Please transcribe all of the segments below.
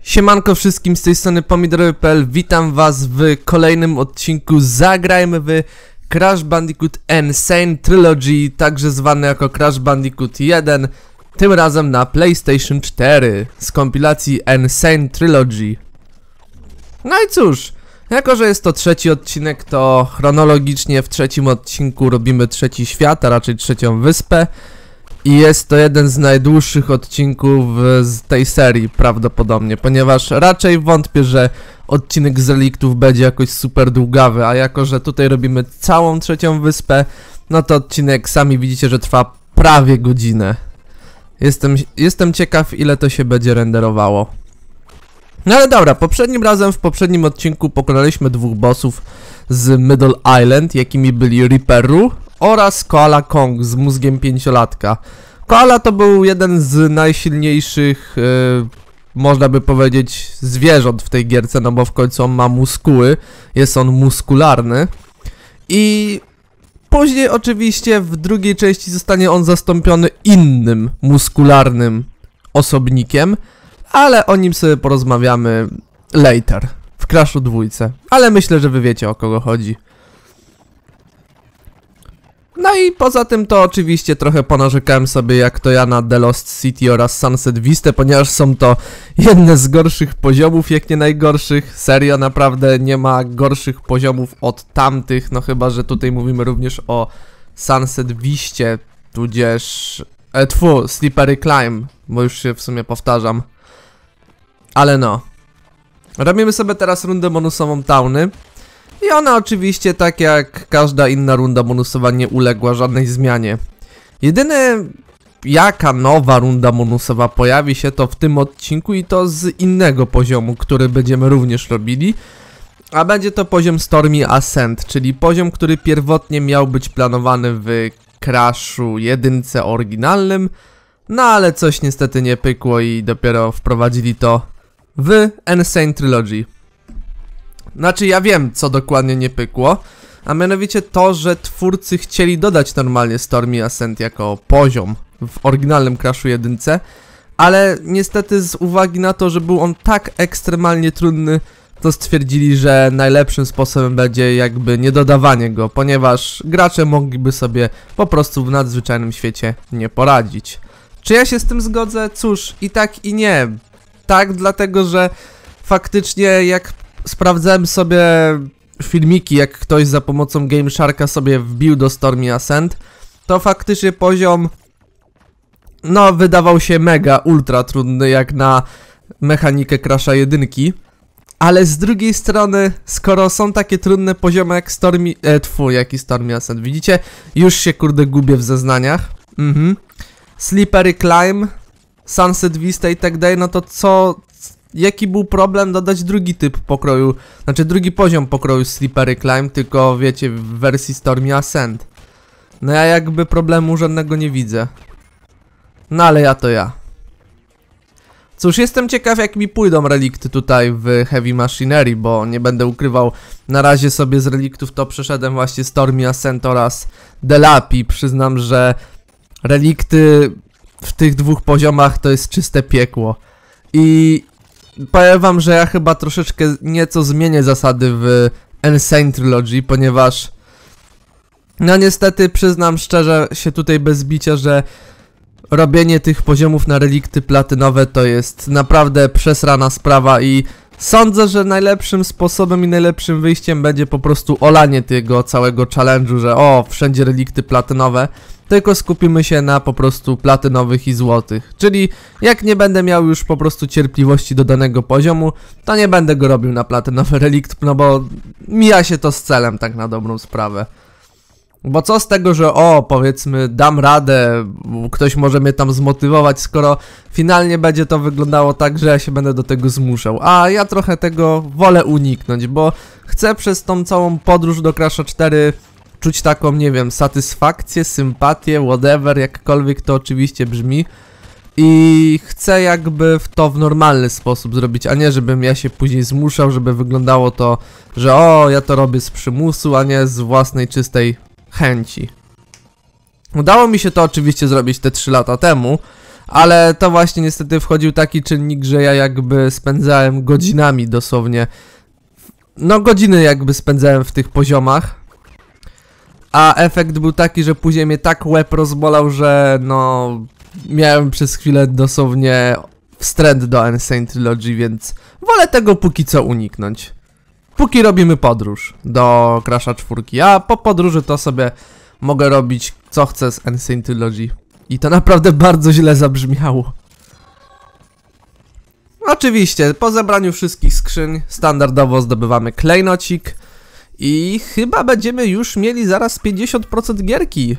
Siemanko wszystkim, z tej strony Pomidorowy.pl. Witam was w kolejnym odcinku. Zagrajmy w Crash Bandicoot N. Sane Trilogy, także zwany jako Crash Bandicoot 1. Tym razem na PlayStation 4 z kompilacji N. Sane Trilogy. No i cóż, jako że jest to trzeci odcinek, to chronologicznie w trzecim odcinku robimy trzeci świat, a raczej trzecią wyspę. I jest to jeden z najdłuższych odcinków z tej serii prawdopodobnie, ponieważ raczej wątpię, że odcinek z reliktów będzie jakoś super długawy, a jako że tutaj robimy całą trzecią wyspę, no to odcinek sami widzicie, że trwa prawie godzinę. Jestem ciekaw, ile to się będzie renderowało. No ale dobra, w poprzednim odcinku pokonaliśmy dwóch bossów z Middle Island, jakimi byli Reaperu oraz Koala Kong z mózgiem 5-latka. Koala to był jeden z najsilniejszych, można by powiedzieć, zwierząt w tej gierce, no bo w końcu on ma muskuły, jest on muskularny. I później oczywiście w drugiej części zostanie on zastąpiony innym muskularnym osobnikiem, ale o nim sobie porozmawiamy later, w Crashu 2. Ale myślę, że wy wiecie, o kogo chodzi. No i poza tym to oczywiście trochę ponarzekałem sobie, jak to ja, na The Lost City oraz Sunset Vista, ponieważ są to jedne z gorszych poziomów, jak nie najgorszych. Serio, naprawdę nie ma gorszych poziomów od tamtych, no chyba że tutaj mówimy również o Sunset Vistie, tudzież... Slippery Climb, bo już się w sumie powtarzam. Ale no. Robimy sobie teraz rundę bonusową Towny. I ona oczywiście, tak jak każda inna runda bonusowa, nie uległa żadnej zmianie. Jedyne jaka nowa runda bonusowa pojawi się to w tym odcinku i to z innego poziomu, który będziemy również robili. A będzie to poziom Stormy Ascent, czyli poziom, który pierwotnie miał być planowany w Crashu 1 oryginalnym. No ale coś niestety nie pykło i dopiero wprowadzili to w N. Sane Trilogy. Znaczy ja wiem, co dokładnie nie pykło, a mianowicie to, że twórcy chcieli dodać normalnie Stormy Ascent jako poziom w oryginalnym Crashu 1, ale niestety z uwagi na to, że był on tak ekstremalnie trudny, to stwierdzili, że najlepszym sposobem będzie jakby nie dodawanie go, ponieważ gracze mogliby sobie po prostu w nadzwyczajnym świecie nie poradzić. Czy ja się z tym zgodzę? Cóż, i tak i nie. Tak, dlatego że faktycznie jak sprawdzałem sobie filmiki, jak ktoś za pomocą Game Sharka sobie wbił do Stormy Ascent, to faktycznie poziom, no, wydawał się mega, ultra trudny jak na mechanikę Crasha 1. Ale z drugiej strony, skoro są takie trudne poziomy jak Stormy Ascent, widzicie? Już się kurde gubię w zeznaniach. Slippery Climb, Sunset Vista i tak dalej, no to jaki był problem dodać drugi typ pokroju, znaczy drugi poziom pokroju Slippery Climb, tylko wiecie, w wersji Stormy Ascent. No ja jakby problemu żadnego nie widzę. No ale ja to ja. Cóż, jestem ciekaw, jak mi pójdą relikty tutaj w Heavy Machinery, bo nie będę ukrywał, na razie sobie z reliktów to przeszedłem właśnie Stormy Ascent oraz Delapi. Przyznam, że relikty w tych dwóch poziomach to jest czyste piekło. I powiem wam, że ja chyba troszeczkę nieco zmienię zasady w N. Sane Trilogy, ponieważ no niestety przyznam szczerze się tutaj bez bicia, że robienie tych poziomów na relikty platynowe to jest naprawdę przesrana sprawa i sądzę, że najlepszym sposobem i najlepszym wyjściem będzie po prostu olanie tego całego challenge'u, że o, wszędzie relikty platynowe, tylko skupimy się na po prostu platynowych i złotych. Czyli jak nie będę miał już po prostu cierpliwości do danego poziomu, to nie będę go robił na platynowy relikt, no bo mija się to z celem, tak na dobrą sprawę. Bo co z tego, że o, powiedzmy, dam radę, ktoś może mnie tam zmotywować, skoro finalnie będzie to wyglądało tak, że ja się będę do tego zmuszał. A ja trochę tego wolę uniknąć, bo chcę przez tą całą podróż do Crasha 4 czuć taką, nie wiem, satysfakcję, sympatię, whatever, jakkolwiek to oczywiście brzmi. I chcę jakby to w normalny sposób zrobić, a nie żebym ja się później zmuszał, żeby wyglądało to, że o, ja to robię z przymusu, a nie z własnej czystej chęci. Udało mi się to oczywiście zrobić te 3 lata temu, Ale to właśnie niestety wchodził taki czynnik, że ja jakby spędzałem godzinami dosłownie. No godziny jakby spędzałem w tych poziomach. A efekt był taki, że później mnie tak łeb rozbolał, że no... Miałem przez chwilę dosłownie wstręt do Insane Trilogy, więc wolę tego póki co uniknąć. Póki robimy podróż do Crasha 4, a po podróży to sobie mogę robić co chcę z Insane Trilogy. I to naprawdę bardzo źle zabrzmiało. Oczywiście, po zebraniu wszystkich skrzyń standardowo zdobywamy klejnocik. I chyba będziemy już mieli zaraz 50% gierki.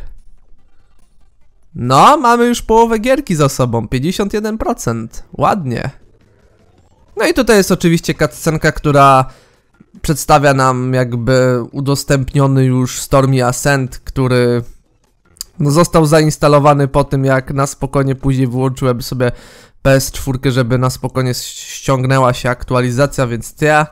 No, mamy już połowę gierki za sobą, 51%. Ładnie. No i tutaj jest oczywiście cutscenka, która przedstawia nam jakby udostępniony już Stormy Ascent, który no, został zainstalowany po tym, jak na spokojnie później wyłączyłem sobie PS4, żeby na spokojnie ściągnęła się aktualizacja, więc ja...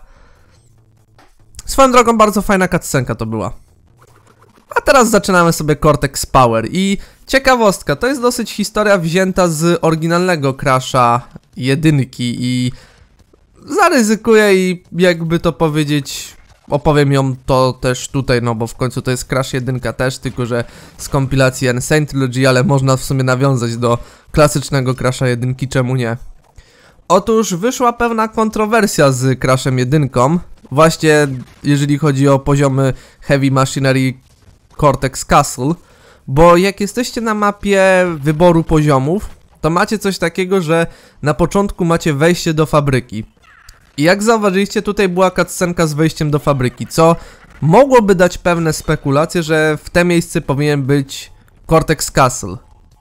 Swoją drogą bardzo fajna cutscenka to była. A teraz zaczynamy sobie Cortex Power i ciekawostka, to jest dosyć historia wzięta z oryginalnego Crasha 1 i zaryzykuję i jakby to powiedzieć, opowiem ją to też tutaj, no bo w końcu to jest Crash 1 też, tylko że z kompilacji Insane Trilogy, ale można w sumie nawiązać do klasycznego Crasha 1, czemu nie? Otóż wyszła pewna kontrowersja z Crashem 1, właśnie jeżeli chodzi o poziomy Heavy Machinery Cortex Castle, bo jak jesteście na mapie wyboru poziomów, to macie coś takiego, że na początku macie wejście do fabryki. I jak zauważyliście, tutaj była cutscenka z wejściem do fabryki, co mogłoby dać pewne spekulacje, że w te miejsce powinien być Cortex Castle.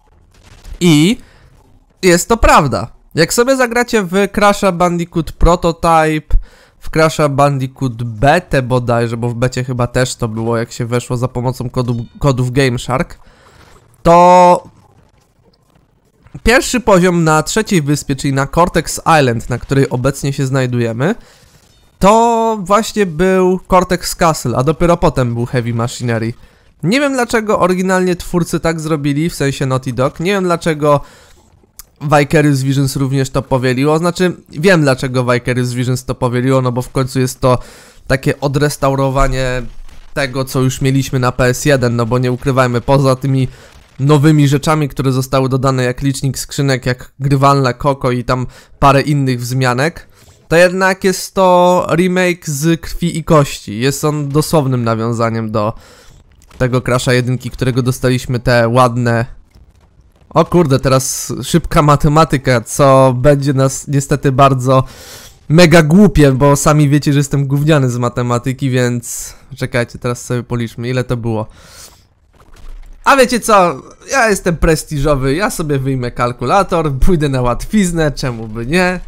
I jest to prawda. Jak sobie zagracie w Crasha Bandicoot Prototype, w Crasha Bandicoot betę bodajże, bo w becie chyba też to było, jak się weszło za pomocą kodów GameShark, to pierwszy poziom na trzeciej wyspie, czyli na Cortex Island, na której obecnie się znajdujemy, to właśnie był Cortex Castle, a dopiero potem był Heavy Machinery. Nie wiem dlaczego oryginalnie twórcy tak zrobili, w sensie Naughty Dog, nie wiem dlaczego Vicarious Visions również to powieliło, znaczy wiem dlaczego Vicarious Visions to powieliło, no bo w końcu jest to takie odrestaurowanie tego, co już mieliśmy na PS1, no bo nie ukrywajmy, poza tymi nowymi rzeczami, które zostały dodane, jak licznik skrzynek, jak grywalne Koko i tam parę innych wzmianek, to jednak jest to remake z krwi i kości. Jest on dosłownym nawiązaniem do tego Crasha 1, którego dostaliśmy te ładne... O kurde, teraz szybka matematyka, co będzie nas niestety bardzo mega głupie, bo sami wiecie, że jestem gówniany z matematyki, więc... Czekajcie, teraz sobie policzmy, ile to było. A wiecie co, ja jestem prestiżowy, ja sobie wyjmę kalkulator, pójdę na łatwiznę, czemu by nie.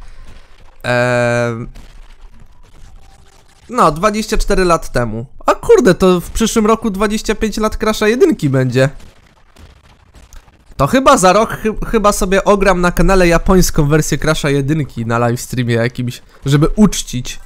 No, 24 lat temu. A kurde, to w przyszłym roku 25 lat Crasha 1 będzie. To chyba za rok chyba sobie ogram na kanale japońską wersję Crasha 1 na livestreamie jakimś, żeby uczcić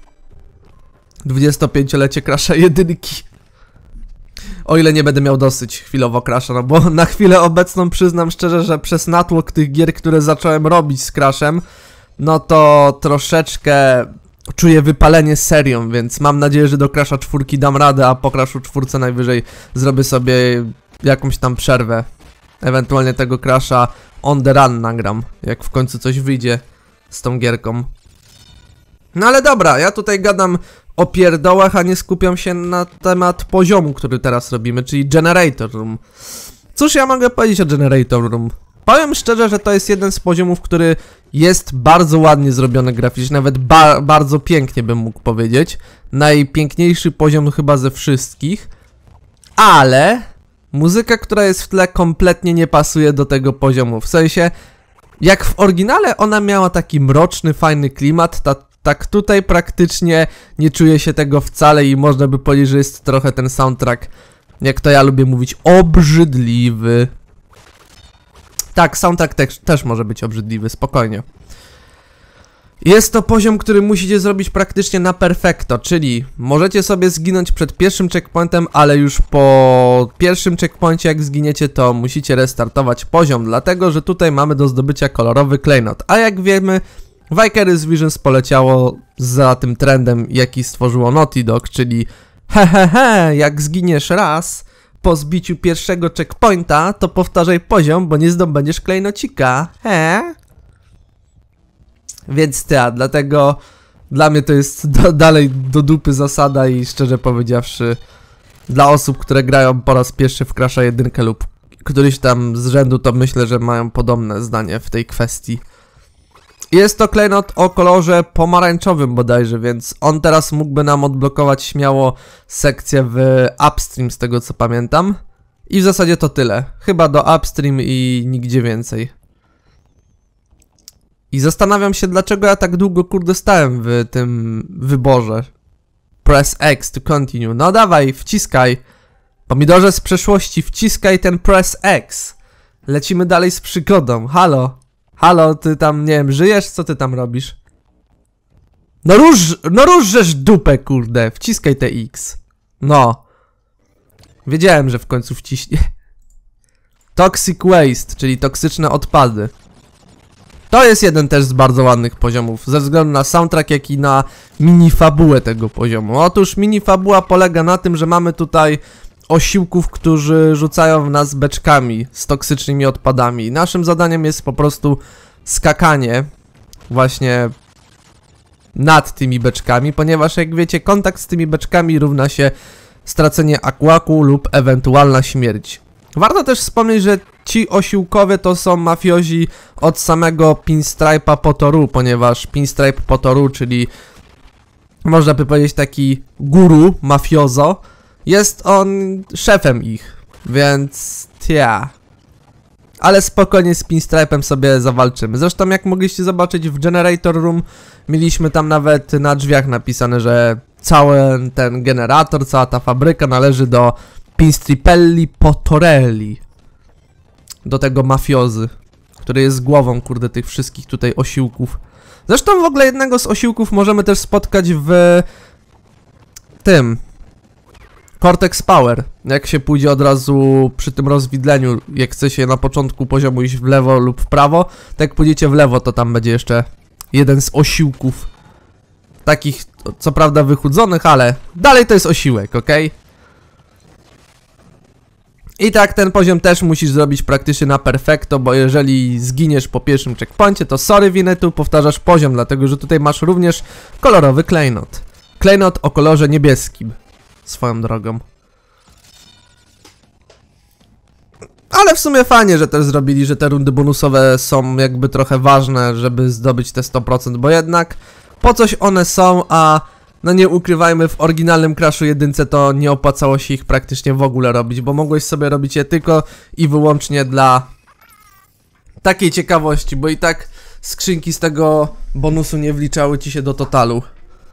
25-lecie Crasha 1. O ile nie będę miał dosyć chwilowo Crasha, no bo na chwilę obecną przyznam szczerze, że przez natłok tych gier, które zacząłem robić z Crashem, no to troszeczkę czuję wypalenie serią, więc mam nadzieję, że do Crasha 4 dam radę, a po Crashu 4 najwyżej zrobię sobie jakąś tam przerwę. Ewentualnie tego Crasha on the run nagram, jak w końcu coś wyjdzie z tą gierką. No ale dobra, ja tutaj gadam o pierdołach, a nie skupiam się na temat poziomu, który teraz robimy, czyli Generator Room. Cóż ja mogę powiedzieć o Generator Room? Powiem szczerze, że to jest jeden z poziomów, który jest bardzo ładnie zrobiony graficznie, nawet bardzo pięknie bym mógł powiedzieć. Najpiękniejszy poziom chyba ze wszystkich, ale muzyka, która jest w tle, kompletnie nie pasuje do tego poziomu. W sensie, jak w oryginale ona miała taki mroczny, fajny klimat, tak tutaj praktycznie nie czuje się tego wcale i można by powiedzieć, że jest trochę ten soundtrack, jak to ja lubię mówić, obrzydliwy. Tak, soundtrack też może być obrzydliwy, spokojnie. Jest to poziom, który musicie zrobić praktycznie na perfecto, czyli możecie sobie zginąć przed pierwszym checkpointem, ale już po pierwszym checkpoincie jak zginiecie, to musicie restartować poziom, dlatego że tutaj mamy do zdobycia kolorowy klejnot, a jak wiemy, Vicarious Visions poleciało za tym trendem, jaki stworzyło Naughty Dog, czyli jak zginiesz raz po zbiciu pierwszego checkpointa, to powtarzaj poziom, bo nie zdobędziesz klejnocika, Więc dlatego dla mnie to jest dalej do dupy zasada i szczerze powiedziawszy, dla osób, które grają po raz pierwszy w Crasha 1 lub któryś tam z rzędu, to myślę, że mają podobne zdanie w tej kwestii. Jest to klejnot o kolorze pomarańczowym bodajże, więc on teraz mógłby nam odblokować śmiało sekcję w upstream, z tego co pamiętam. I w zasadzie to tyle. Chyba do upstream i nigdzie więcej. I zastanawiam się, dlaczego ja tak długo kurde stałem w tym wyborze. Press X to continue. No dawaj, wciskaj. Pomidorze z przeszłości, wciskaj ten Press X. Lecimy dalej z przygodą. Halo. Halo, ty tam, nie wiem, żyjesz? Co ty tam robisz? No różżesz dupę, kurde. Wciskaj te X. No. Wiedziałem, że w końcu wciśnie. Toxic Waste, czyli toksyczne odpady. To jest jeden też z bardzo ładnych poziomów, ze względu na soundtrack, jak i na mini-fabułę tego poziomu. Otóż mini-fabuła polega na tym, że mamy tutaj osiłków, którzy rzucają w nas beczkami z toksycznymi odpadami. Naszym zadaniem jest po prostu skakanie właśnie nad tymi beczkami, ponieważ jak wiecie, kontakt z tymi beczkami równa się stracenie akłaku lub ewentualna śmierć. Warto też wspomnieć, że ci osiłkowie to są mafiozi od samego Pinstripe'a Potoru, ponieważ Pinstripe Potoru, czyli można by powiedzieć taki guru mafiozo, jest on szefem ich, więc ale spokojnie z Pinstripe'em sobie zawalczymy. Zresztą jak mogliście zobaczyć w Generator Room, mieliśmy tam nawet na drzwiach napisane, że cały ten generator, cała ta fabryka należy do Pinstripelli Potorelli. Do tego mafiozy, który jest głową, kurde, tych wszystkich tutaj osiłków. Zresztą w ogóle jednego z osiłków możemy też spotkać w tym Cortex Power. Jak się pójdzie od razu przy tym rozwidleniu, jak chce się na początku poziomu iść w lewo lub w prawo, tak jak pójdziecie w lewo, to tam będzie jeszcze jeden z osiłków. Takich, co prawda wychudzonych, ale dalej to jest osiłek, ok? I tak ten poziom też musisz zrobić praktycznie na perfecto, bo jeżeli zginiesz po pierwszym checkpoincie, to sorry Winetu, powtarzasz poziom, dlatego że tutaj masz również kolorowy klejnot. Klejnot o kolorze niebieskim, swoją drogą. Ale w sumie fajnie, że też zrobili, że te rundy bonusowe są jakby trochę ważne, żeby zdobyć te 100%, bo jednak po coś one są, a no nie ukrywajmy, w oryginalnym Crashu 1 to nie opłacało się ich praktycznie w ogóle robić, bo mogłeś sobie robić je tylko i wyłącznie dla takiej ciekawości, bo i tak skrzynki z tego bonusu nie wliczały ci się do totalu.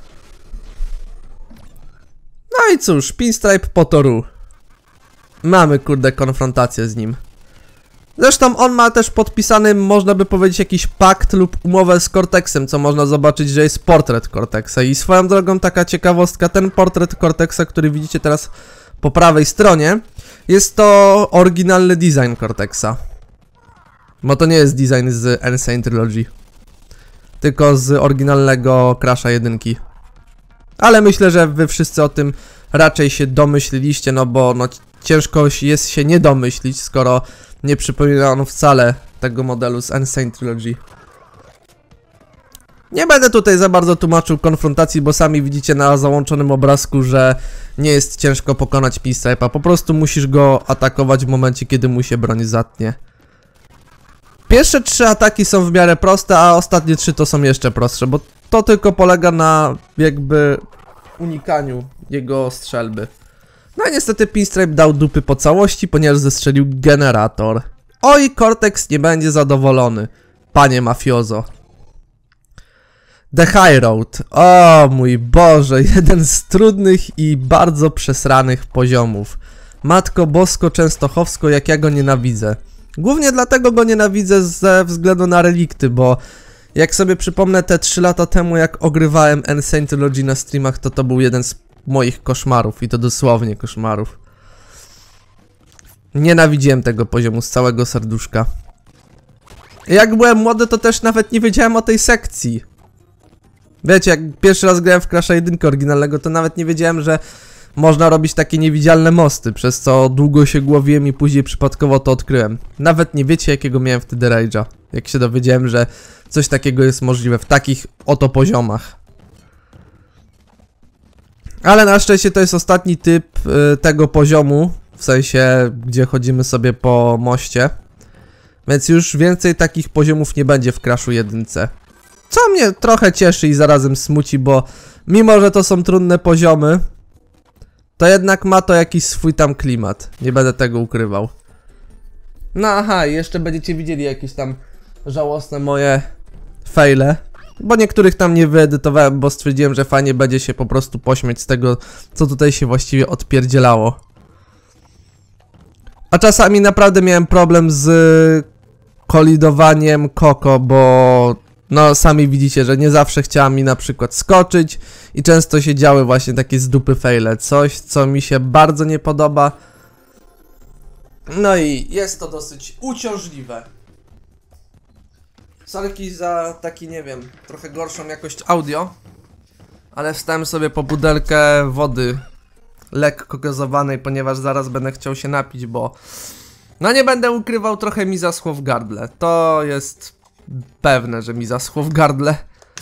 No i cóż, Pinstripe Potoru. Mamy kurde konfrontację z nim. Zresztą on ma też podpisany, można by powiedzieć, jakiś pakt lub umowę z Cortexem, co można zobaczyć, że jest portret Cortexa. I swoją drogą taka ciekawostka, ten portret Cortexa, który widzicie teraz po prawej stronie, jest to oryginalny design Cortexa. Bo to nie jest design z Insane Trilogy, tylko z oryginalnego Crasha 1. Ale myślę, że wy wszyscy o tym raczej się domyśliliście, no bo no, ciężko jest się nie domyślić, skoro nie przypomina on wcale tego modelu z Insane Trilogy. Nie będę tutaj za bardzo tłumaczył konfrontacji, bo sami widzicie na załączonym obrazku, że nie jest ciężko pokonać Pinstripe'a. Po prostu musisz go atakować w momencie, kiedy mu się broń zatnie. Pierwsze 3 ataki są w miarę proste, a ostatnie 3 to są jeszcze prostsze, bo to tylko polega na jakby unikaniu jego strzelby. No i niestety Pinstripe dał dupy po całości, ponieważ zestrzelił generator. Oj, Cortex nie będzie zadowolony, panie mafiozo. The High Road. O mój Boże, jeden z trudnych i bardzo przesranych poziomów. Matko Bosko Częstochowsko, jak ja go nienawidzę. Głównie dlatego go nienawidzę ze względu na relikty, bo Jak sobie przypomnę te 3 lata temu, jak ogrywałem Insane Trilogy na streamach, to był jeden z moich koszmarów i to dosłownie koszmarów. Nienawidziłem tego poziomu z całego serduszka. Jak byłem młody, to też nawet nie wiedziałem o tej sekcji. Wiecie, jak pierwszy raz grałem w Crasha 1 oryginalnego, to nawet nie wiedziałem, że można robić takie niewidzialne mosty, przez co długo się głowiłem i później przypadkowo to odkryłem. Nawet nie wiecie, jakiego miałem wtedy rage'a, jak się dowiedziałem, że coś takiego jest możliwe w takich oto poziomach. Ale na szczęście to jest ostatni typ tego poziomu, w sensie, gdzie chodzimy sobie po moście. Więc już więcej takich poziomów nie będzie w Crashu 1. Co mnie trochę cieszy i zarazem smuci, bo mimo, że to są trudne poziomy, to jednak ma to jakiś swój tam klimat. Nie będę tego ukrywał. No aha, i jeszcze będziecie widzieli jakieś tam żałosne moje faile. Bo niektórych tam nie wyedytowałem, bo stwierdziłem, że fajnie będzie się po prostu pośmiać z tego, co tutaj się właściwie odpierdzielało. A czasami naprawdę miałem problem z kolidowaniem Koko, bo no sami widzicie, że nie zawsze chciała mi na przykład skoczyć i często się działy właśnie takie z dupy faile, coś co mi się bardzo nie podoba. No i jest to dosyć uciążliwe. Sorki za taki, nie wiem, trochę gorszą jakość audio, ale wstałem sobie po butelkę wody lekko gazowanej, ponieważ zaraz będę chciał się napić, bo no nie będę ukrywał, trochę mi zaschło w gardle. To jest pewne, że mi zaschło w gardle.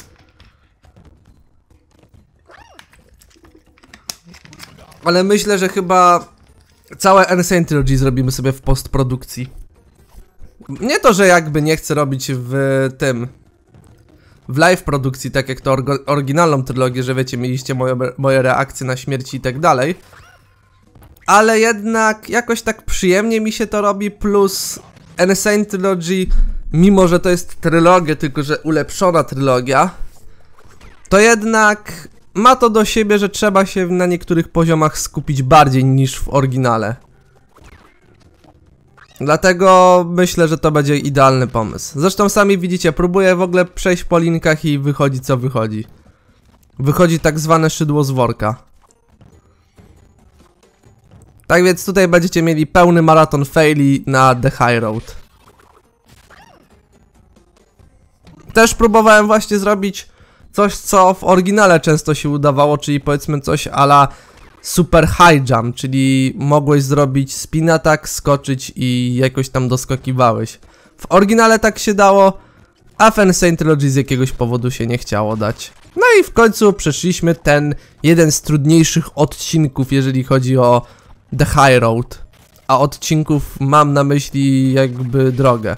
Ale myślę, że chyba całe Insane Trilogy zrobimy sobie w postprodukcji. Nie to, że jakby nie chcę robić w tym, w live produkcji, tak jak to oryginalną trylogię, że wiecie, mieliście moje reakcje na śmierci i tak dalej. Ale jednak jakoś tak przyjemnie mi się to robi, plus Insane Trilogy, mimo że to jest trylogia, tylko że ulepszona trylogia, to jednak ma to do siebie, że trzeba się na niektórych poziomach skupić bardziej niż w oryginale. Dlatego myślę, że to będzie idealny pomysł. Zresztą sami widzicie, próbuję w ogóle przejść po linkach i wychodzi co wychodzi. Wychodzi tak zwane szydło z worka. Tak więc tutaj będziecie mieli pełny maraton faili na The High Road. Też próbowałem właśnie zrobić coś, co w oryginale często się udawało, czyli powiedzmy coś a la super high jump, czyli mogłeś zrobić spin attack, skoczyć i jakoś tam doskakiwałeś. W oryginale tak się dało, a w Insane Trilogy z jakiegoś powodu się nie chciało dać. No i w końcu przeszliśmy ten jeden z trudniejszych odcinków, jeżeli chodzi o The High Road. A odcinków mam na myśli jakby drogę.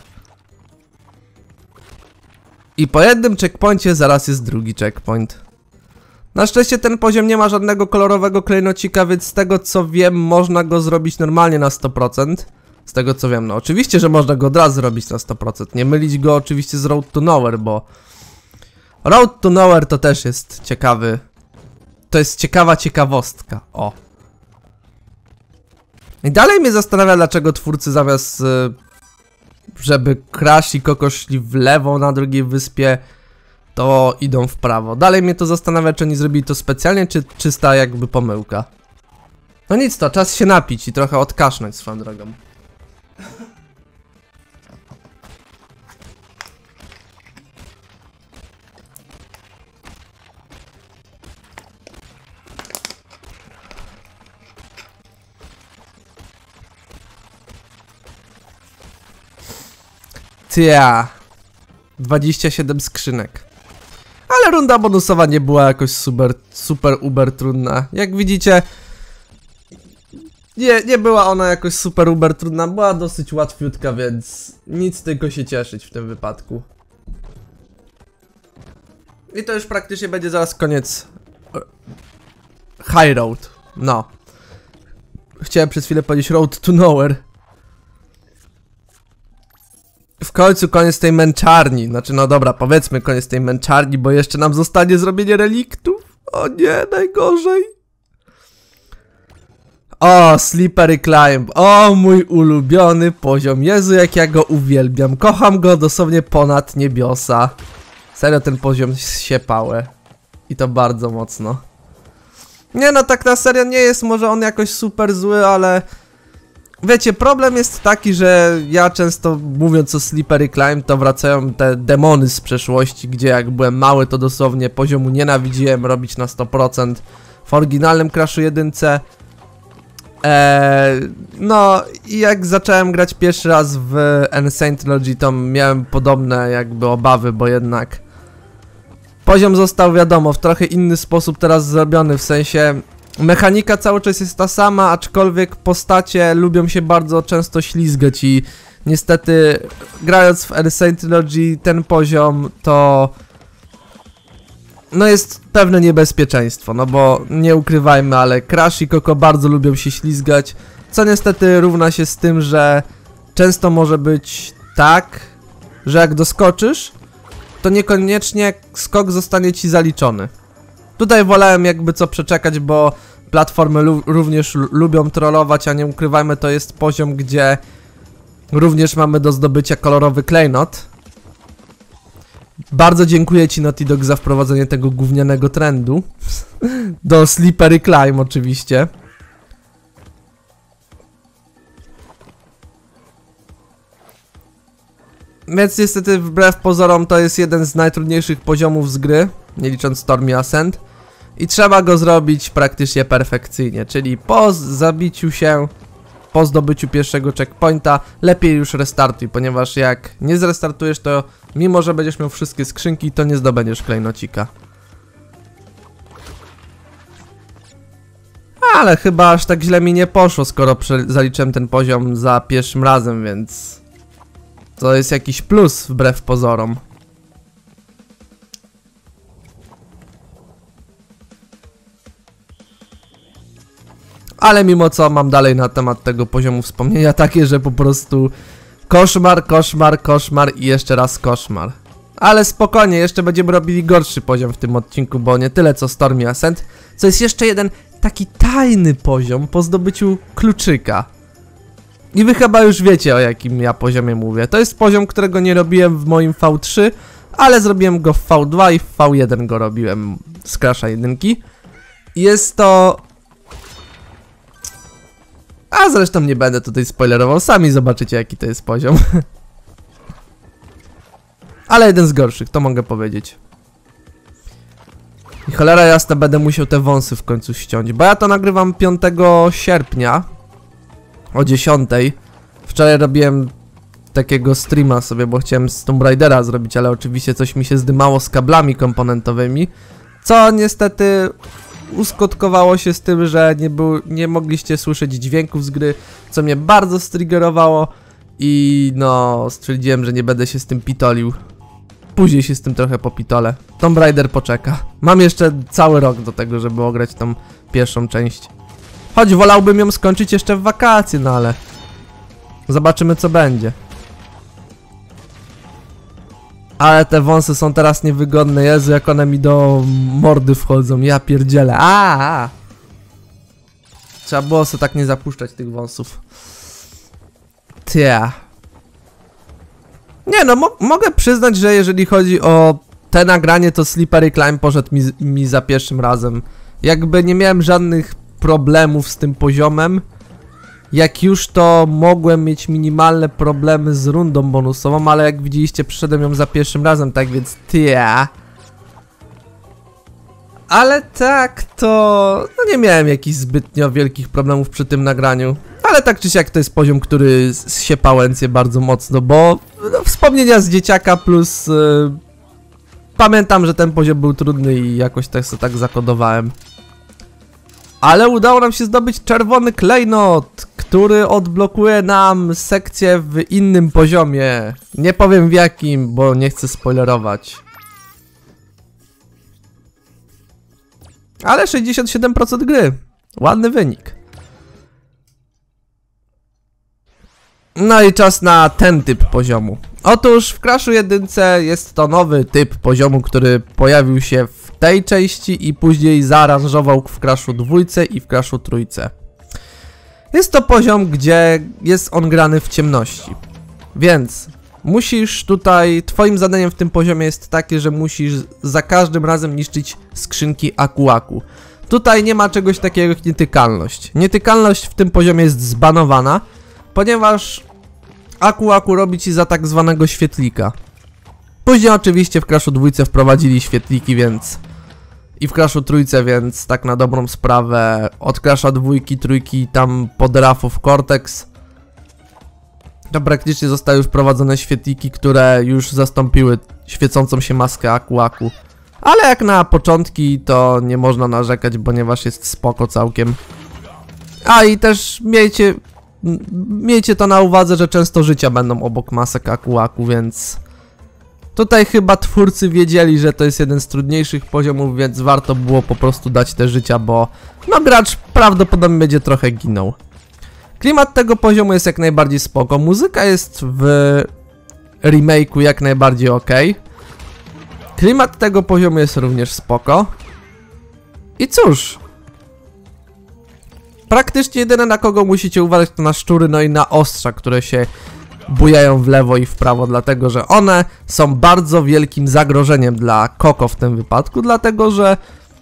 I po jednym checkpoincie zaraz jest drugi checkpoint. Na szczęście ten poziom nie ma żadnego kolorowego klejnocika, więc z tego co wiem można go zrobić normalnie na 100%. Z tego co wiem, no oczywiście, że można go od razu zrobić na 100%. Nie mylić go oczywiście z Road to Nowhere, bo Road to Nowhere to też jest ciekawy. To jest ciekawa ciekawostka, o. I dalej mnie zastanawia, dlaczego twórcy zamiast żeby Crash i Koko szli w lewo na drugiej wyspie, to idą w prawo. Dalej mnie to zastanawia, czy oni zrobili to specjalnie, czy czysta jakby pomyłka. No nic, to czas się napić i trochę odkasznąć swoją drogą. Tia, 27 skrzynek. Ale runda bonusowa nie była jakoś super uber trudna. Jak widzicie, nie była ona jakoś super uber trudna, była dosyć łatwiutka, więc nic tylko się cieszyć w tym wypadku. I to już praktycznie będzie zaraz koniec High Road. No. Chciałem przez chwilę powiedzieć Road to Nowhere. W końcu koniec tej męczarni. Znaczy, no dobra, powiedzmy koniec tej męczarni, bo jeszcze nam zostanie zrobienie reliktów. O nie, najgorzej. O, Slippery Climb. O, mój ulubiony poziom. Jezu, jak ja go uwielbiam. Kocham go dosłownie ponad niebiosa. Serio ten poziom się pałe. I to bardzo mocno. Nie no, tak na serio nie jest może on jakoś super zły, ale... Wiecie, problem jest taki, że ja często mówiąc o Slippery Climb, to wracają te demony z przeszłości, gdzie jak byłem mały to dosłownie poziomu nienawidziłem robić na 100%. W oryginalnym Crashu 1. No i jak zacząłem grać pierwszy raz w Insane Trilogy, to miałem podobne jakby obawy, bo jednak poziom został, wiadomo, w trochę inny sposób teraz zrobiony, w sensie mechanika cały czas jest ta sama, aczkolwiek postacie lubią się bardzo często ślizgać i niestety grając w Insane Trilogy ten poziom to no jest pewne niebezpieczeństwo, no bo nie ukrywajmy, ale Crash i Coco bardzo lubią się ślizgać, co niestety równa się z tym, że często może być tak, że jak doskoczysz, to niekoniecznie skok zostanie ci zaliczony. Tutaj wolałem jakby co przeczekać, bo platformy również lubią trollować, a nie ukrywajmy, to jest poziom, gdzie również mamy do zdobycia kolorowy klejnot. Bardzo dziękuję ci Naughty Dog za wprowadzenie tego gównianego trendu. Do Slippery Climb oczywiście. Więc niestety wbrew pozorom to jest jeden z najtrudniejszych poziomów z gry, nie licząc Stormy Ascent. I trzeba go zrobić praktycznie perfekcyjnie, czyli po zabiciu się, po zdobyciu pierwszego checkpointa, lepiej już restartuj, ponieważ jak nie zrestartujesz, to mimo że będziesz miał wszystkie skrzynki, to nie zdobędziesz klejnocika. Ale chyba aż tak źle mi nie poszło, skoro zaliczyłem ten poziom za pierwszym razem, więc to jest jakiś plus wbrew pozorom. Ale mimo co mam dalej na temat tego poziomu wspomnienia takie, że po prostu koszmar, koszmar, koszmar i jeszcze raz koszmar. Ale spokojnie, jeszcze będziemy robili gorszy poziom w tym odcinku, bo nie tyle co Stormy Ascent, co jest jeszcze jeden taki tajny poziom po zdobyciu kluczyka. I wy chyba już wiecie, o jakim ja poziomie mówię. To jest poziom, którego nie robiłem w moim V3, ale zrobiłem go w V2 i w V1 go robiłem z Crasha 1. Jest to... A zresztą nie będę tutaj spoilerował, sami zobaczycie jaki to jest poziom. Ale jeden z gorszych, to mogę powiedzieć. I cholera jasna, będę musiał te wąsy w końcu ściąć, bo ja to nagrywam 5 sierpnia o 10. Wczoraj robiłem takiego streama sobie, bo chciałem z Tomb Raidera zrobić, ale oczywiście coś mi się zdymało z kablami komponentowymi, co niestety uskutkowało się z tym, że nie mogliście słyszeć dźwięków z gry, co mnie bardzo striggerowało i no stwierdziłem, że nie będę się z tym pitolił. Później się z tym trochę popitolę. Tomb Raider poczeka. Mam jeszcze cały rok do tego, żeby ograć tą pierwszą część. Choć wolałbym ją skończyć jeszcze w wakacje, no ale zobaczymy co będzie. Ale te wąsy są teraz niewygodne, Jezu, jak one mi do mordy wchodzą, ja pierdzielę. Trzeba było sobie tak nie zapuszczać tych wąsów. Tia. Nie no, mogę przyznać, że jeżeli chodzi o te nagranie, to Slippery Climb poszedł mi za pierwszym razem. Jakby nie miałem żadnych problemów z tym poziomem. Jak już to mogłem mieć minimalne problemy z rundą bonusową, ale jak widzieliście przyszedłem ją za pierwszym razem, tak więc tia. Ale tak to... no nie miałem jakichś zbytnio wielkich problemów przy tym nagraniu. Ale tak czy siak to jest poziom, który się pałęcje bardzo mocno, bo no, wspomnienia z dzieciaka plus... pamiętam, że ten poziom był trudny i jakoś tak sobie tak zakodowałem. Ale udało nam się zdobyć czerwony klejnot, który odblokuje nam sekcję w innym poziomie. Nie powiem w jakim, bo nie chcę spoilerować. Ale 67% gry. Ładny wynik. No i czas na ten typ poziomu. Otóż w Crashu 1 jest to nowy typ poziomu, który pojawił się w tej części i później zaaranżował w Crashu 2 i w Crashu 3. Jest to poziom, gdzie jest on grany w ciemności. Więc musisz tutaj, twoim zadaniem w tym poziomie jest takie, że musisz za każdym razem niszczyć skrzynki Aku. Tutaj nie ma czegoś takiego jak nietykalność. Nietykalność w tym poziomie jest zbanowana, ponieważ Aku robi ci za tak zwanego świetlika. Później oczywiście w Crashu 2 wprowadzili świetliki, więc... I w Crashu 3, więc tak na dobrą sprawę od Crasha 2, 3, tam pod Rafów Cortex to praktycznie zostały już wprowadzone świetliki, które już zastąpiły świecącą się maskę Aku. Ale jak na początki to nie można narzekać, ponieważ jest spoko całkiem. A i też miejcie to na uwadze, że często życia będą obok masek Aku, więc... Tutaj chyba twórcy wiedzieli, że to jest jeden z trudniejszych poziomów, więc warto było po prostu dać te życia, bo no gracz prawdopodobnie będzie trochę ginął. Klimat tego poziomu jest jak najbardziej spoko, muzyka jest w remake'u jak najbardziej ok. Klimat tego poziomu jest również spoko. I cóż, praktycznie jedyne na kogo musicie uważać to na szczury, no i na ostrza, które się bujają w lewo i w prawo, dlatego że one są bardzo wielkim zagrożeniem dla Koko w tym wypadku, dlatego że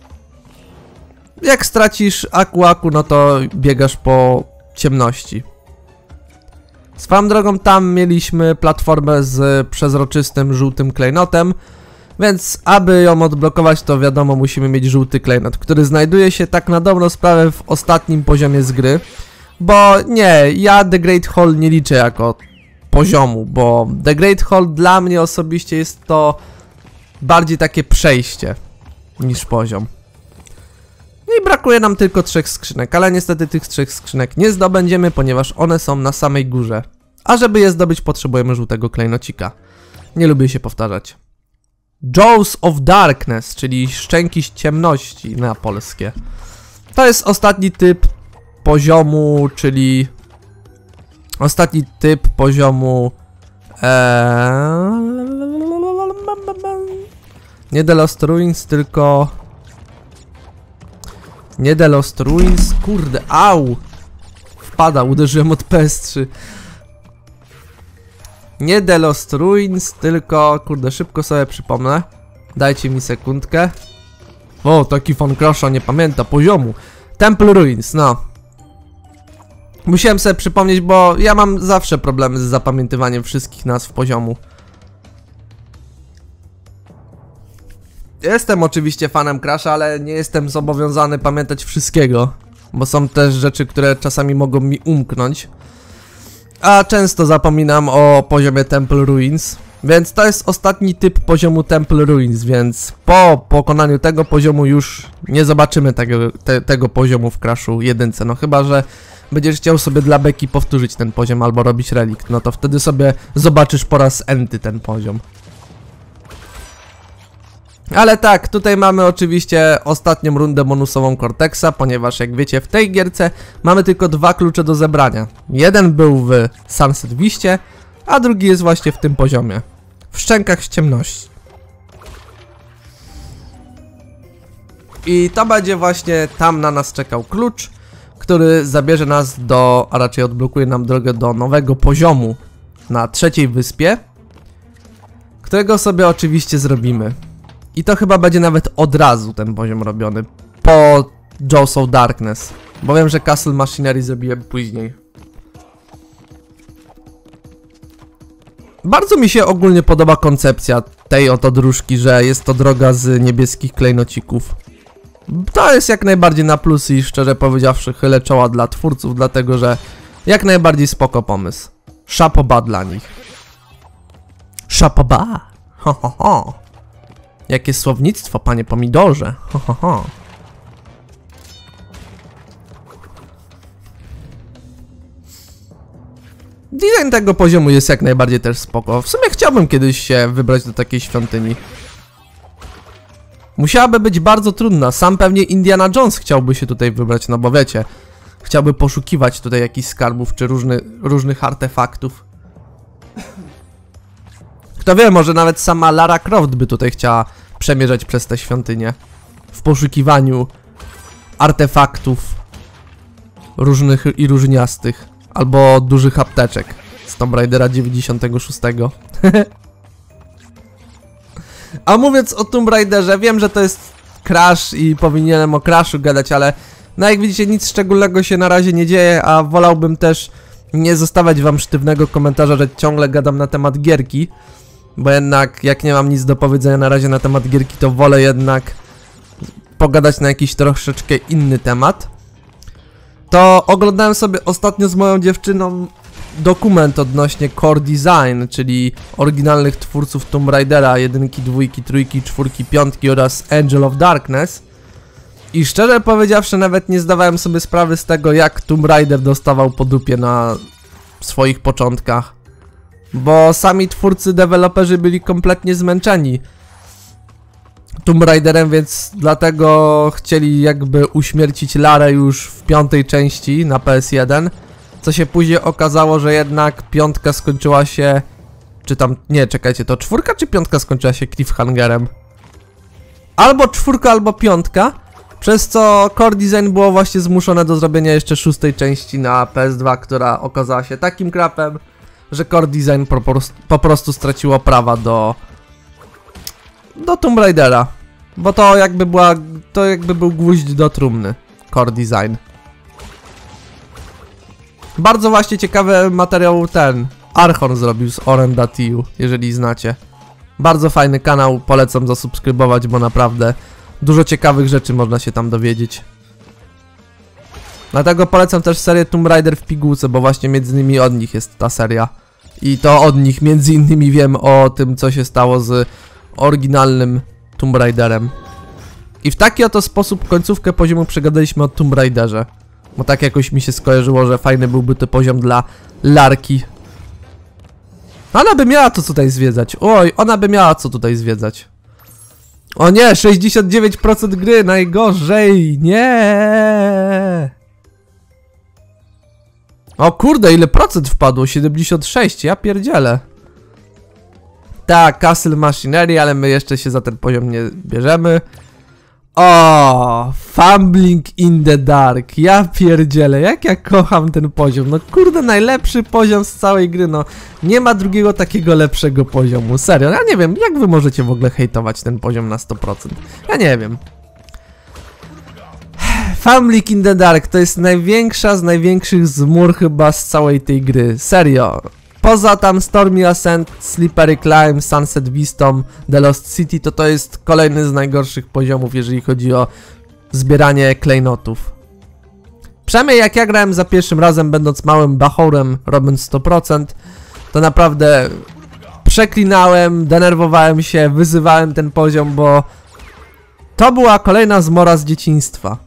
jak stracisz Aku, no to biegasz po ciemności. Swoją drogą tam mieliśmy platformę z przezroczystym żółtym klejnotem, więc aby ją odblokować to wiadomo musimy mieć żółty klejnot, który znajduje się tak na dobrą sprawę w ostatnim poziomie z gry, bo nie, ja The Great Hall nie liczę jako poziomu, bo The Great Hall dla mnie osobiście jest to bardziej takie przejście niż poziom. No i brakuje nam tylko 3 skrzynek, ale niestety tych 3 skrzynek nie zdobędziemy, ponieważ one są na samej górze. A żeby je zdobyć potrzebujemy żółtego klejnocika. Nie lubię się powtarzać. Jaws of Darkness, czyli szczęki z ciemności na polskie. To jest ostatni typ poziomu, czyli... Ostatni typ poziomu... Nie The Lost Ruins, tylko... Nie The Lost Ruins, kurde, au! Wpada, uderzyłem od PS3. Nie The Lost Ruins, tylko... Kurde, szybko sobie przypomnę. Dajcie mi sekundkę. O, taki fan Crasha nie pamięta poziomu. Temple Ruins, no. Musiałem sobie przypomnieć, bo ja mam zawsze problemy z zapamiętywaniem wszystkich nazw poziomu. Jestem oczywiście fanem Crasha, ale nie jestem zobowiązany pamiętać wszystkiego, bo są też rzeczy, które czasami mogą mi umknąć. A często zapominam o poziomie Temple Ruins, więc to jest ostatni typ poziomu Temple Ruins, więc po pokonaniu tego poziomu już nie zobaczymy tego poziomu w Crashu 1, no chyba że będziesz chciał sobie dla beki powtórzyć ten poziom albo robić relikt, no to wtedy sobie zobaczysz po raz enty ten poziom. Ale tak, tutaj mamy oczywiście ostatnią rundę bonusową Cortexa, ponieważ jak wiecie w tej gierce mamy tylko 2 klucze do zebrania. Jeden był w Sunset Vistie, a drugi jest właśnie w tym poziomie. W szczękach z ciemności. I to będzie właśnie tam na nas czekał klucz, który zabierze nas do, a raczej odblokuje nam drogę do nowego poziomu na 3. wyspie, którego sobie oczywiście zrobimy. I to chyba będzie nawet od razu ten poziom robiony, po Jaws of Darkness, bo wiem, że Castle Machinery zrobiłem później. Bardzo mi się ogólnie podoba koncepcja tej oto dróżki, że jest to droga z niebieskich klejnocików. To jest jak najbardziej na plus i szczerze powiedziawszy chylę czoła dla twórców, dlatego że jak najbardziej spoko pomysł. Chapeau dla nich. Chapeau. Ho ho ho. Jakie słownictwo, panie pomidorze. Ho ho ho. Design tego poziomu jest jak najbardziej też spoko. W sumie chciałbym kiedyś się wybrać do takiej świątyni. Musiałaby być bardzo trudna. Sam pewnie Indiana Jones chciałby się tutaj wybrać, no bo wiecie, chciałby poszukiwać tutaj jakichś skarbów czy różnych artefaktów. Kto wie, może nawet sama Lara Croft by tutaj chciała przemierzać przez tę świątynię w poszukiwaniu artefaktów różnych i różniastych, albo dużych apteczek z Tomb Raidera 96. A mówiąc o Tomb Raiderze, wiem, że to jest crash i powinienem o crashu gadać, ale no jak widzicie, nic szczególnego się na razie nie dzieje, a wolałbym też nie zostawiać wam sztywnego komentarza, że ciągle gadam na temat gierki, bo jednak jak nie mam nic do powiedzenia na razie na temat gierki, to wolę jednak pogadać na jakiś troszeczkę inny temat. To oglądałem sobie ostatnio z moją dziewczyną dokument odnośnie core design, czyli oryginalnych twórców Tomb Raidera 1, 2, 3, 4, 5 oraz Angel of Darkness. I szczerze powiedziawszy, nawet nie zdawałem sobie sprawy z tego, jak Tomb Raider dostawał po dupie na swoich początkach. Bo sami twórcy, deweloperzy byli kompletnie zmęczeni Tomb Raiderem, więc dlatego chcieli jakby uśmiercić Larę już w 5. części na PS1. Co się później okazało, że jednak 5 skończyła się... Czy tam... Nie, czekajcie, to 4 czy 5 skończyła się cliffhangerem? Albo 4, albo 5. Przez co core design było właśnie zmuszone do zrobienia jeszcze 6. części na PS2, która okazała się takim krapem, że core design po prostu straciło prawa do Tomb Raidera. Bo to jakby był gwóźdź do trumny. Core design. Bardzo właśnie ciekawy materiał ten Archon zrobił z Oren.tiu, jeżeli znacie. Bardzo fajny kanał, polecam zasubskrybować, bo naprawdę dużo ciekawych rzeczy można się tam dowiedzieć. Dlatego polecam też serię Tomb Raider w pigułce, bo właśnie między innymi od nich jest ta seria. I to od nich między innymi wiem o tym, co się stało z oryginalnym Tomb Raiderem. I w taki oto sposób końcówkę poziomu przegadaliśmy o Tomb Raiderze. Bo tak jakoś mi się skojarzyło, że fajny byłby to poziom dla Larki. Ona by miała co tutaj zwiedzać. Oj, ona by miała co tutaj zwiedzać. O nie, 69% gry, najgorzej, nie. O kurde, ile procent wpadło? 76, ja pierdzielę. Tak, Castle Machinery, ale my jeszcze się za ten poziom nie bierzemy. O, Fumbling in the Dark, ja pierdzielę, jak ja kocham ten poziom, no kurde, najlepszy poziom z całej gry, no nie ma drugiego takiego lepszego poziomu, serio, ja nie wiem, jak wy możecie w ogóle hejtować ten poziom na 100%, ja nie wiem. Fumbling in the Dark to jest największa z największych zmur chyba z całej tej gry, serio. Poza tam Stormy Ascent, Slippery Climb, Sunset Vista, The Lost City, to jest kolejny z najgorszych poziomów, jeżeli chodzi o zbieranie klejnotów. Przynajmniej jak ja grałem za pierwszym razem, będąc małym bachorem, robiąc 100%, to naprawdę przeklinałem, denerwowałem się, wyzywałem ten poziom, bo to była kolejna zmora z dzieciństwa.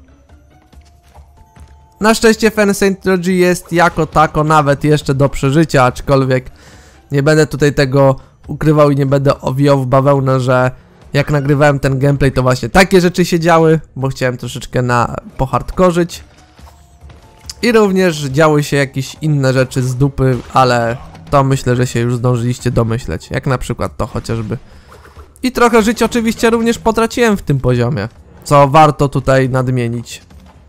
Na szczęście Fen Saint Trilogy jest jako tako nawet jeszcze do przeżycia, aczkolwiek nie będę tutaj tego ukrywał i nie będę owijał w bawełnę, że jak nagrywałem ten gameplay, to właśnie takie rzeczy się działy, bo chciałem troszeczkę pohardkorzyć. I również działy się jakieś inne rzeczy z dupy, ale to myślę, że się już zdążyliście domyśleć, jak na przykład to chociażby. I trochę życia oczywiście również potraciłem w tym poziomie, co warto tutaj nadmienić.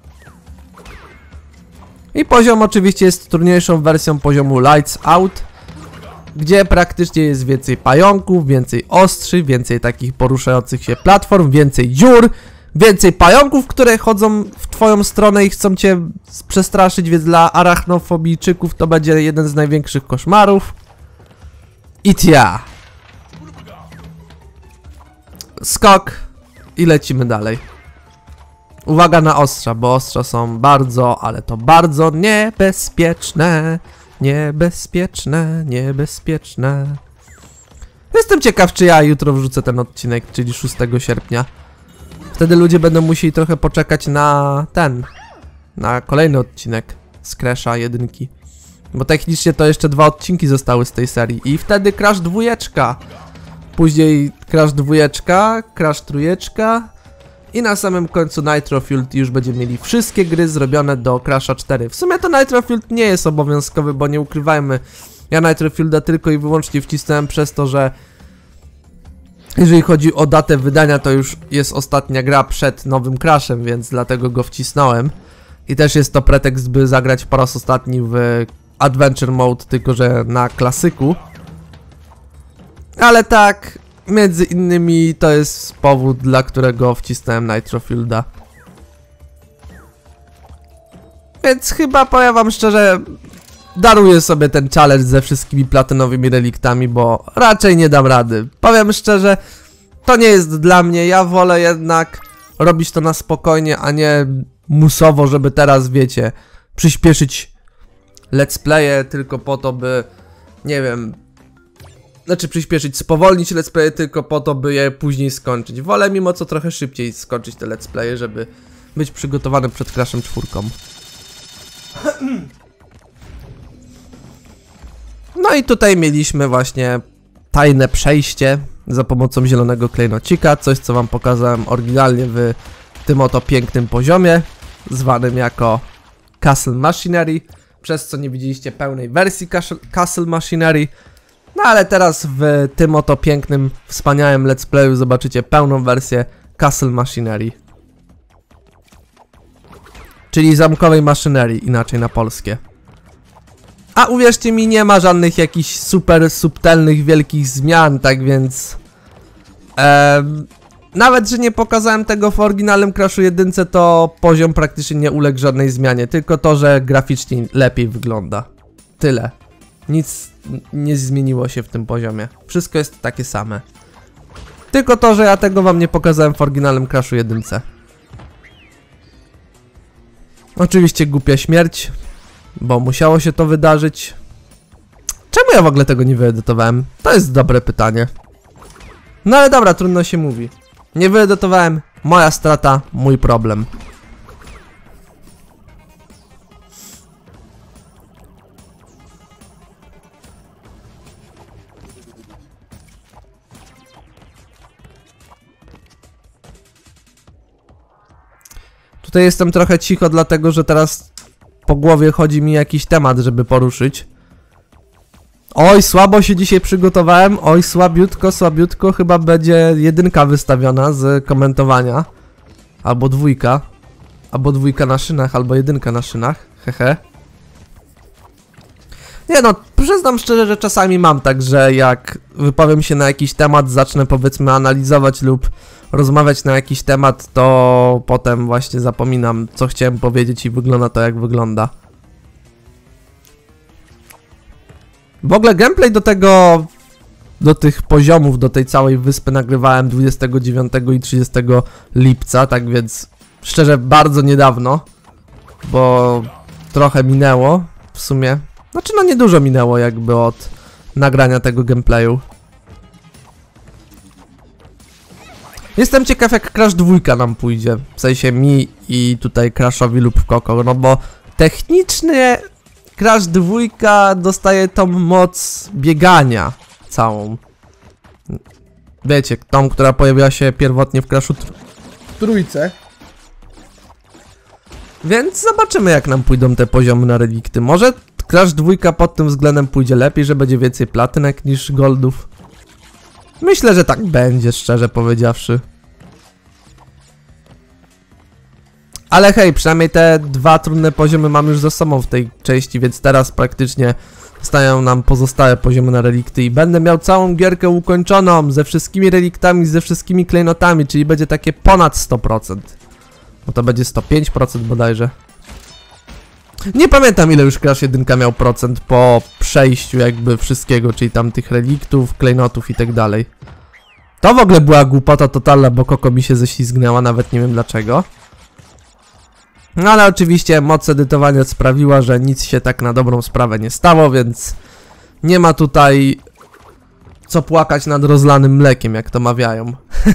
I poziom oczywiście jest trudniejszą wersją poziomu Lights Out, gdzie praktycznie jest więcej pająków, więcej ostrzy, więcej takich poruszających się platform, więcej dziur, więcej pająków, które chodzą w twoją stronę i chcą cię przestraszyć, więc dla arachnofobijczyków to będzie jeden z największych koszmarów. I tja. Skok i lecimy dalej. Uwaga na ostrza, bo ostrza są bardzo, ale to bardzo niebezpieczne. Niebezpieczne, niebezpieczne. Jestem ciekaw, czy ja jutro wrzucę ten odcinek, czyli 6 sierpnia. Wtedy ludzie będą musieli trochę poczekać na na kolejny odcinek z Crash'a 1. Bo technicznie to jeszcze 2 odcinki zostały z tej serii. I wtedy Crash 2. Później Crash 2, Crash 3. I na samym końcu Nitro Fueled już będziemy mieli wszystkie gry zrobione do Crash'a 4. W sumie to Nitro Fueled nie jest obowiązkowy, bo nie ukrywajmy, ja Nitro Fueleda tylko i wyłącznie wcisnąłem przez to, że jeżeli chodzi o datę wydania, to już jest ostatnia gra przed nowym Crashem, więc dlatego go wcisnąłem. I też jest to pretekst, by zagrać po raz ostatni w Adventure Mode, tylko że na klasyku. Ale tak, między innymi to jest powód, dla którego wcisnąłem Nitro Fueleda. Więc chyba, powiem wam szczerze, daruję sobie ten challenge ze wszystkimi platynowymi reliktami, bo raczej nie dam rady. Powiem szczerze, to nie jest dla mnie, ja wolę jednak robić to na spokojnie, a nie musowo, żeby teraz, wiecie, przyspieszyć let's playe tylko po to, by, nie wiem, znaczy przyspieszyć, spowolnić let's playe tylko po to, by je później skończyć. Wolę mimo co trochę szybciej skończyć te let's playe, żeby być przygotowany przed Crashem 4. No i tutaj mieliśmy właśnie tajne przejście za pomocą zielonego klejnocika, coś co wam pokazałem oryginalnie w tym oto pięknym poziomie, zwanym jako Castle Machinery, przez co nie widzieliście pełnej wersji Castle Machinery. No ale teraz w tym oto pięknym, wspaniałym let's playu zobaczycie pełną wersję Castle Machinery. Czyli zamkowej maszynerii, inaczej na polskie. A uwierzcie mi, nie ma żadnych jakichś super subtelnych, wielkich zmian, tak więc... nawet, że nie pokazałem tego w oryginalnym Crashu 1, to poziom praktycznie nie uległ żadnej zmianie. Tylko to, że graficznie lepiej wygląda. Tyle. Nic nie zmieniło się w tym poziomie. Wszystko jest takie same. Tylko to, że ja tego wam nie pokazałem w oryginalnym Crashu 1. Oczywiście głupia śmierć, bo musiało się to wydarzyć. Czemu ja w ogóle tego nie wyedytowałem? To jest dobre pytanie. No ale dobra, trudno się mówi. Nie wyedytowałem, moja strata, mój problem. Tutaj jestem trochę cicho, dlatego że teraz po głowie chodzi mi jakiś temat, żeby poruszyć. Oj, słabo się dzisiaj przygotowałem. Oj, słabiutko, słabiutko. Chyba będzie 1 wystawiona z komentowania. Albo 2. Albo 2 na szynach, albo 1 na szynach. Hehe. Nie no, przyznam szczerze, że czasami mam tak, że jak wypowiem się na jakiś temat, zacznę powiedzmy analizować lub rozmawiać na jakiś temat, to potem właśnie zapominam, co chciałem powiedzieć i wygląda to jak wygląda. W ogóle gameplay do tych poziomów, do tej całej wyspy nagrywałem 29 i 30 lipca, tak więc szczerze bardzo niedawno, bo trochę minęło w sumie. Znaczy no niedużo minęło jakby od nagrania tego gameplayu. Jestem ciekaw jak Crash 2 nam pójdzie, w sensie mi i tutaj Crashowi lub Koko, no bo technicznie Crash 2 dostaje tą moc biegania całą. Wiecie, tą, która pojawiła się pierwotnie w Crashu trójce. Więc zobaczymy jak nam pójdą te poziomy na relikty. Może Crash 2 pod tym względem pójdzie lepiej, że będzie więcej platynek niż goldów. Myślę, że tak będzie, szczerze powiedziawszy. Ale hej, przynajmniej te 2 trudne poziomy mam już za sobą w tej części, więc teraz praktycznie zostają nam pozostałe poziomy na relikty i będę miał całą gierkę ukończoną ze wszystkimi reliktami, ze wszystkimi klejnotami, czyli będzie takie ponad 100%. Bo to będzie 105% bodajże. Nie pamiętam ile już Crash 1 miał procent po przejściu jakby wszystkiego, czyli tam tych reliktów, klejnotów i tak dalej. To w ogóle była głupota totalna, bo Koko mi się ześlizgnęła, nawet nie wiem dlaczego. No ale oczywiście moc edytowania sprawiła, że nic się tak na dobrą sprawę nie stało, więc nie ma tutaj co płakać nad rozlanym mlekiem, jak to mawiają.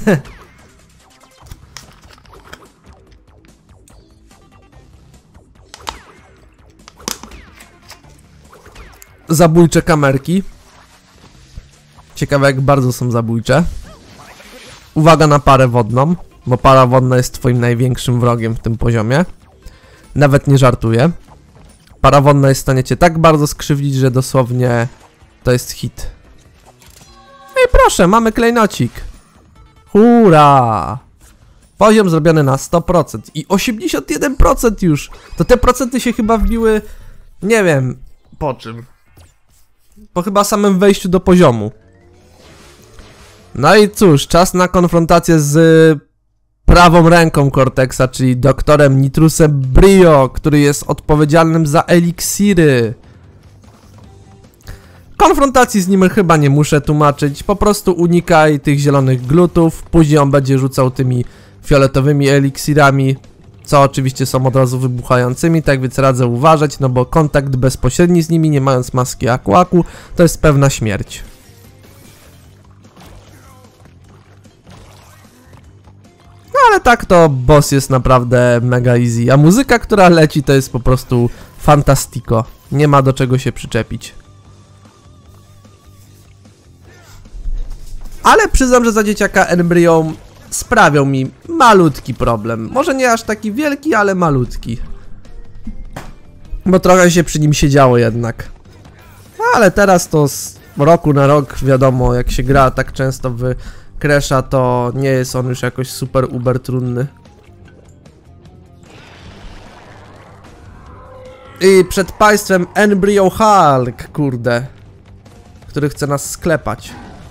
Zabójcze kamerki. Ciekawe jak bardzo są zabójcze. Uwaga na parę wodną, bo para wodna jest twoim największym wrogiem w tym poziomie. Nawet nie żartuję. Para wodna jest w stanie cię tak bardzo skrzywdzić, że dosłownie to jest hit. I proszę, mamy klejnocik. Hurra! Poziom zrobiony na 100% i 81% już. To te procenty się chyba wbiły, nie wiem, Po czym? Po chyba samym wejściu do poziomu. No i cóż, czas na konfrontację z prawą ręką Cortexa, czyli doktorem Nitrusem Brio, który jest odpowiedzialnym za eliksiry. Konfrontacji z nim chyba nie muszę tłumaczyć, po prostu unikaj tych zielonych glutów, później on będzie rzucał tymi fioletowymi eliksirami, co oczywiście są od razu wybuchającymi, tak więc radzę uważać, no bo kontakt bezpośredni z nimi, nie mając maski Aku, to jest pewna śmierć. No ale tak to boss jest naprawdę mega easy, a muzyka, która leci, to jest po prostu fantastico, nie ma do czego się przyczepić. Ale przyznam, że za dzieciaka Embryo sprawiał mi malutki problem. Może nie aż taki wielki, ale malutki. Bo trochę się przy nim siedziało jednak. Ale teraz to z roku na rok, wiadomo, jak się gra tak często w Crash'a, to nie jest on już jakoś super uber trudny. I przed państwem Embryo Hulk, kurde, który chce nas sklepać.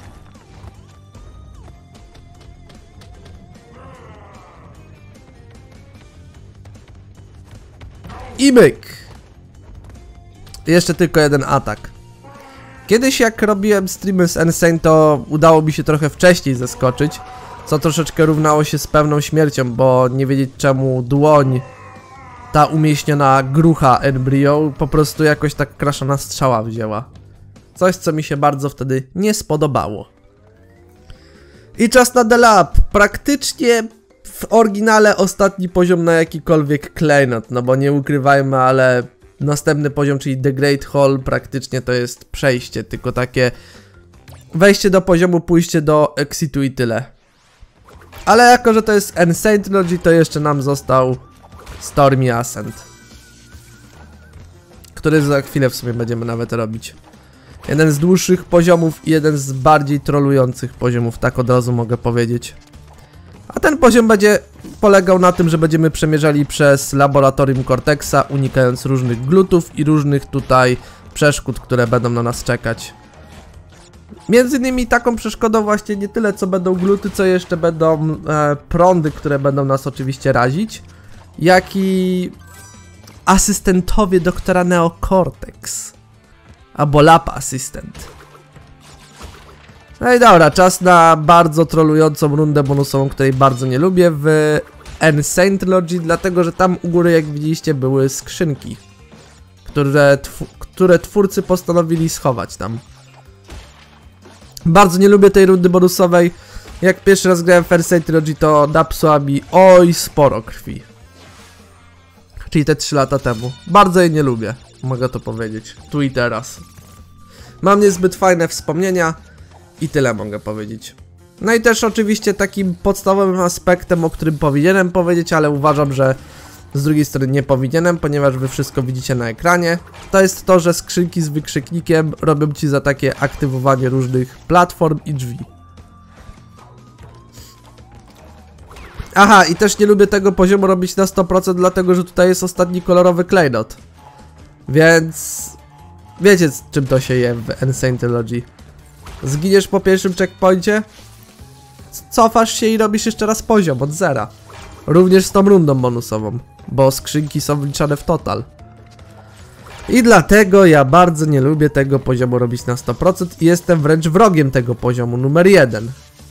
I myk. Jeszcze tylko jeden atak. Kiedyś jak robiłem streamy z Insane, to udało mi się trochę wcześniej zeskoczyć, co troszeczkę równało się z pewną śmiercią, bo nie wiedzieć czemu dłoń, ta umieśniona grucha Embryo, po prostu jakoś tak kraszona strzała wzięła. Coś, co mi się bardzo wtedy nie spodobało. I czas na The Lab. Praktycznie w oryginale ostatni poziom na jakikolwiek klejnot, no bo nie ukrywajmy, ale następny poziom, czyli The Great Hall, praktycznie to jest przejście, tylko takie wejście do poziomu, pójście do exitu i tyle. Ale jako, że to jest Insane Trilogy, to jeszcze nam został Stormy Ascent, który za chwilę w sumie będziemy nawet robić. Jeden z dłuższych poziomów i jeden z bardziej trolujących poziomów, tak od razu mogę powiedzieć. A ten poziom będzie polegał na tym, że będziemy przemierzali przez laboratorium Cortexa, unikając różnych glutów i różnych tutaj przeszkód, które będą na nas czekać. Między innymi taką przeszkodą właśnie nie tyle co będą gluty, co jeszcze będą prądy, które będą nas oczywiście razić, jak i asystentowie doktora Neo Cortex, albo Lab Assistant. No i dobra, czas na bardzo trolującą rundę bonusową, której bardzo nie lubię w Insane Trilogy, dlatego że tam u góry, jak widzieliście, były skrzynki, które twórcy postanowili schować tam. Bardzo nie lubię tej rundy bonusowej. Jak pierwszy raz grałem w Insane Trilogy, to napsuła mi oj sporo krwi. Czyli te 3 lata temu. Bardzo jej nie lubię, mogę to powiedzieć, tu i teraz. Mam niezbyt fajne wspomnienia i tyle mogę powiedzieć. No i też oczywiście takim podstawowym aspektem, o którym powinienem powiedzieć, ale uważam, że z drugiej strony nie powinienem, ponieważ wy wszystko widzicie na ekranie, to jest to, że skrzynki z wykrzyknikiem robią ci za takie aktywowanie różnych platform i drzwi. Aha, i też nie lubię tego poziomu robić na 100%, dlatego że tutaj jest ostatni kolorowy klejnot. Więc wiecie, z czym to się je w Insane Trilogy. Zginiesz po pierwszym checkpoincie, cofasz się i robisz jeszcze raz poziom od zera. Również z tą rundą bonusową, bo skrzynki są wliczane w total. I dlatego ja bardzo nie lubię tego poziomu robić na 100% i jestem wręcz wrogiem tego poziomu numer 1.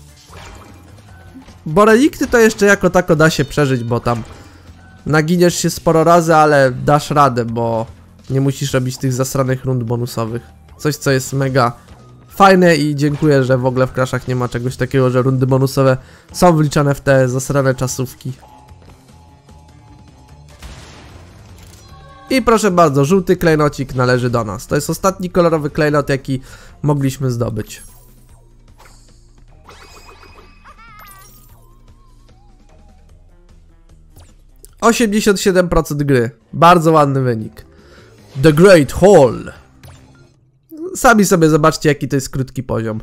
Bo relikty to jeszcze jako tako da się przeżyć, bo tam naginiesz się sporo razy, ale dasz radę, bo nie musisz robić tych zasranych rund bonusowych. Coś, co jest mega fajne i dziękuję, że w ogóle w Crashach nie ma czegoś takiego, że rundy bonusowe są wliczane w te zasrane czasówki. I proszę bardzo, żółty klejnocik należy do nas. To jest ostatni kolorowy klejnot, jaki mogliśmy zdobyć. %87 gry. Bardzo ładny wynik. The Great Hall. Sami sobie zobaczcie, jaki to jest krótki poziom.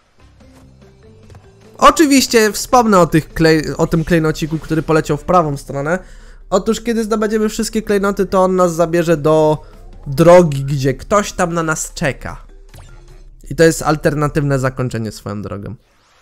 Oczywiście wspomnę o tym klejnociku, który poleciał w prawą stronę. Otóż kiedy zdobędziemy wszystkie klejnoty, to on nas zabierze do drogi, gdzie ktoś tam na nas czeka. I to jest alternatywne zakończenie swoją drogą.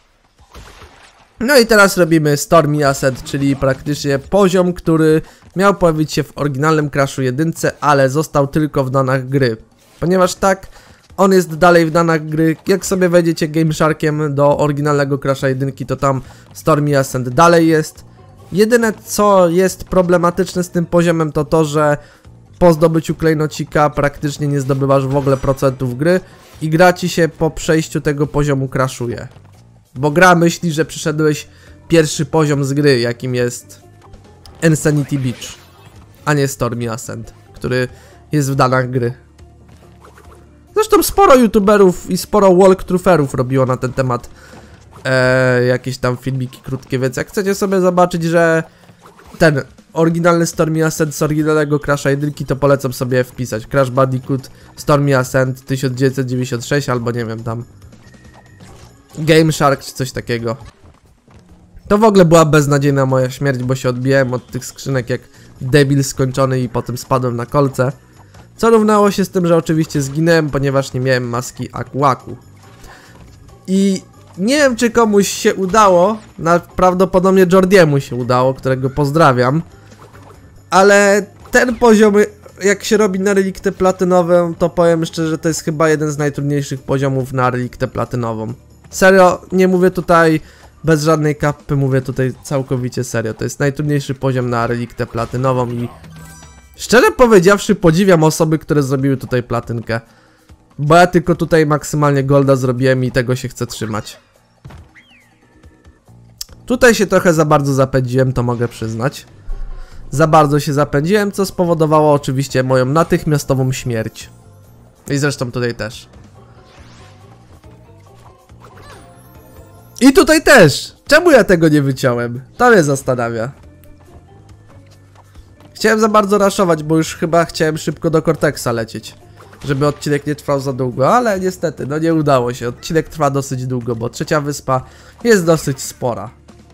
No i teraz robimy Stormy Ascent, czyli praktycznie poziom, który miał pojawić się w oryginalnym Crashu 1, ale został tylko w danach gry. Ponieważ tak, on jest dalej w danach gry. Jak sobie wejdziecie Game Sharkiem do oryginalnego Crasha 1, to tam Stormy Ascent dalej jest. Jedyne co jest problematyczne z tym poziomem to to, że po zdobyciu klejnocika praktycznie nie zdobywasz w ogóle procentów gry i gra ci się po przejściu tego poziomu crashuje. Bo gra myśli, że przyszedłeś pierwszy poziom z gry, jakim jest Insanity Beach, a nie Stormy Ascent, który jest w danach gry. Zresztą sporo youtuberów i sporo walkthrougherów robiło na ten temat jakieś tam filmiki krótkie, więc jak chcecie sobie zobaczyć, że ten oryginalny Stormy Ascent z oryginalnego Crasha 1, to polecam sobie wpisać Crash Bandicoot Stormy Ascent 1996 albo nie wiem tam Game Shark czy coś takiego. To w ogóle była beznadziejna moja śmierć, bo się odbiłem od tych skrzynek jak debil skończony i potem spadłem na kolce. Co równało się z tym, że oczywiście zginąłem, ponieważ nie miałem maski Aku-Aku. I nie wiem, czy komuś się udało, prawdopodobnie Jordiemu się udało, którego pozdrawiam. Ale ten poziom, jak się robi na reliktę platynową, to powiem szczerze, to jest chyba jeden z najtrudniejszych poziomów na reliktę platynową. Serio, nie mówię tutaj bez żadnej kapy, mówię tutaj całkowicie serio. To jest najtrudniejszy poziom na reliktę platynową i szczerze powiedziawszy podziwiam osoby, które zrobiły tutaj platynkę. Bo ja tylko tutaj maksymalnie golda zrobiłem i tego się chcę trzymać. Tutaj się trochę za bardzo zapędziłem, to mogę przyznać. Za bardzo się zapędziłem, co spowodowało oczywiście moją natychmiastową śmierć. I zresztą tutaj też. I tutaj też! Czemu ja tego nie wyciąłem? To mnie zastanawia. Chciałem za bardzo raszować, bo już chyba chciałem szybko do Cortexa lecieć. Żeby odcinek nie trwał za długo, ale niestety, no nie udało się. Odcinek trwa dosyć długo, bo trzecia wyspa jest dosyć spora.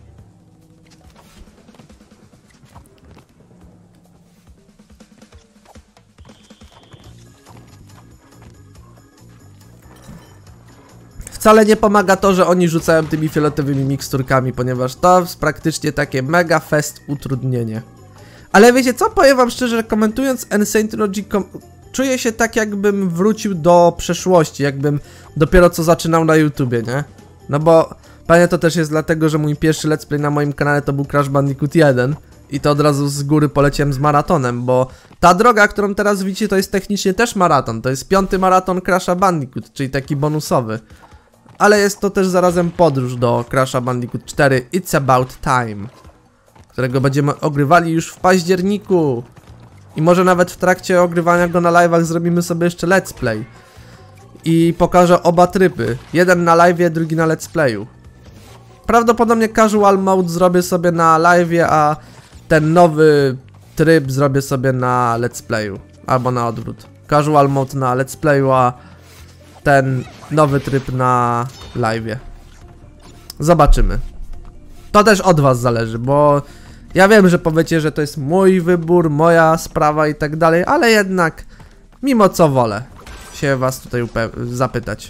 Wcale nie pomaga to, że oni rzucają tymi fioletowymi miksturkami, ponieważ to jest praktycznie takie mega fest utrudnienie. Ale wiecie co? Powiem wam szczerze, komentując Insane Trilogy, czuję się tak, jakbym wrócił do przeszłości, jakbym dopiero co zaczynał na YouTubie, nie? No bo pewnie to też jest dlatego, że mój pierwszy let's play na moim kanale to był Crash Bandicoot 1 i to od razu z góry poleciałem z maratonem, bo ta droga, którą teraz widzicie, to jest technicznie też maraton. To jest 5. maraton Crasha Bandicoot, czyli taki bonusowy. Ale jest to też zarazem podróż do Crasha Bandicoot 4 It's About Time, którego będziemy ogrywali już w październiku. I może nawet w trakcie ogrywania go na live'ach zrobimy sobie jeszcze let's play. I pokażę oba tryby. Jeden na live'ie, drugi na let's playu. Prawdopodobnie casual mode zrobię sobie na live'ie, a ten nowy tryb zrobię sobie na let's playu. Albo na odwrót. Casual mode na let's playu, a ten nowy tryb na live'ie. Zobaczymy. To też od was zależy, bo ja wiem, że powiecie, że to jest mój wybór, moja sprawa i tak dalej, ale jednak mimo co wolę się was tutaj zapytać.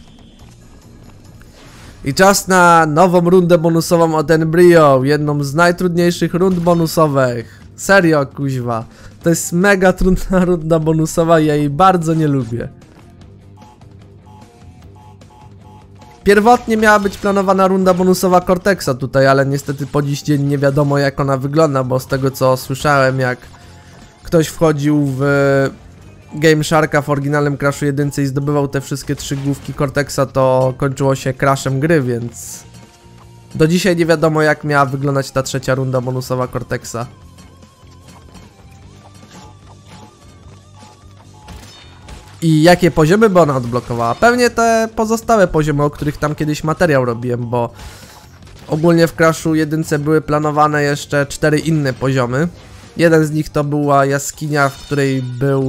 I czas na nową rundę bonusową od Embryo, jedną z najtrudniejszych rund bonusowych. Serio, kuźwa. To jest mega trudna runda bonusowa i ja jej bardzo nie lubię. Pierwotnie miała być planowana runda bonusowa Cortexa tutaj, ale niestety po dziś dzień nie wiadomo jak ona wygląda, bo z tego co słyszałem, jak ktoś wchodził w Game Sharka w oryginalnym Crashu 1 i zdobywał te wszystkie 3 główki Cortexa, to kończyło się crashem gry, więc do dzisiaj nie wiadomo jak miała wyglądać ta trzecia runda bonusowa Cortexa. I jakie poziomy by ona odblokowała? Pewnie te pozostałe poziomy, o których tam kiedyś materiał robiłem, bo ogólnie w Crashu 1 były planowane jeszcze 4 inne poziomy. Jeden z nich to była jaskinia, w której był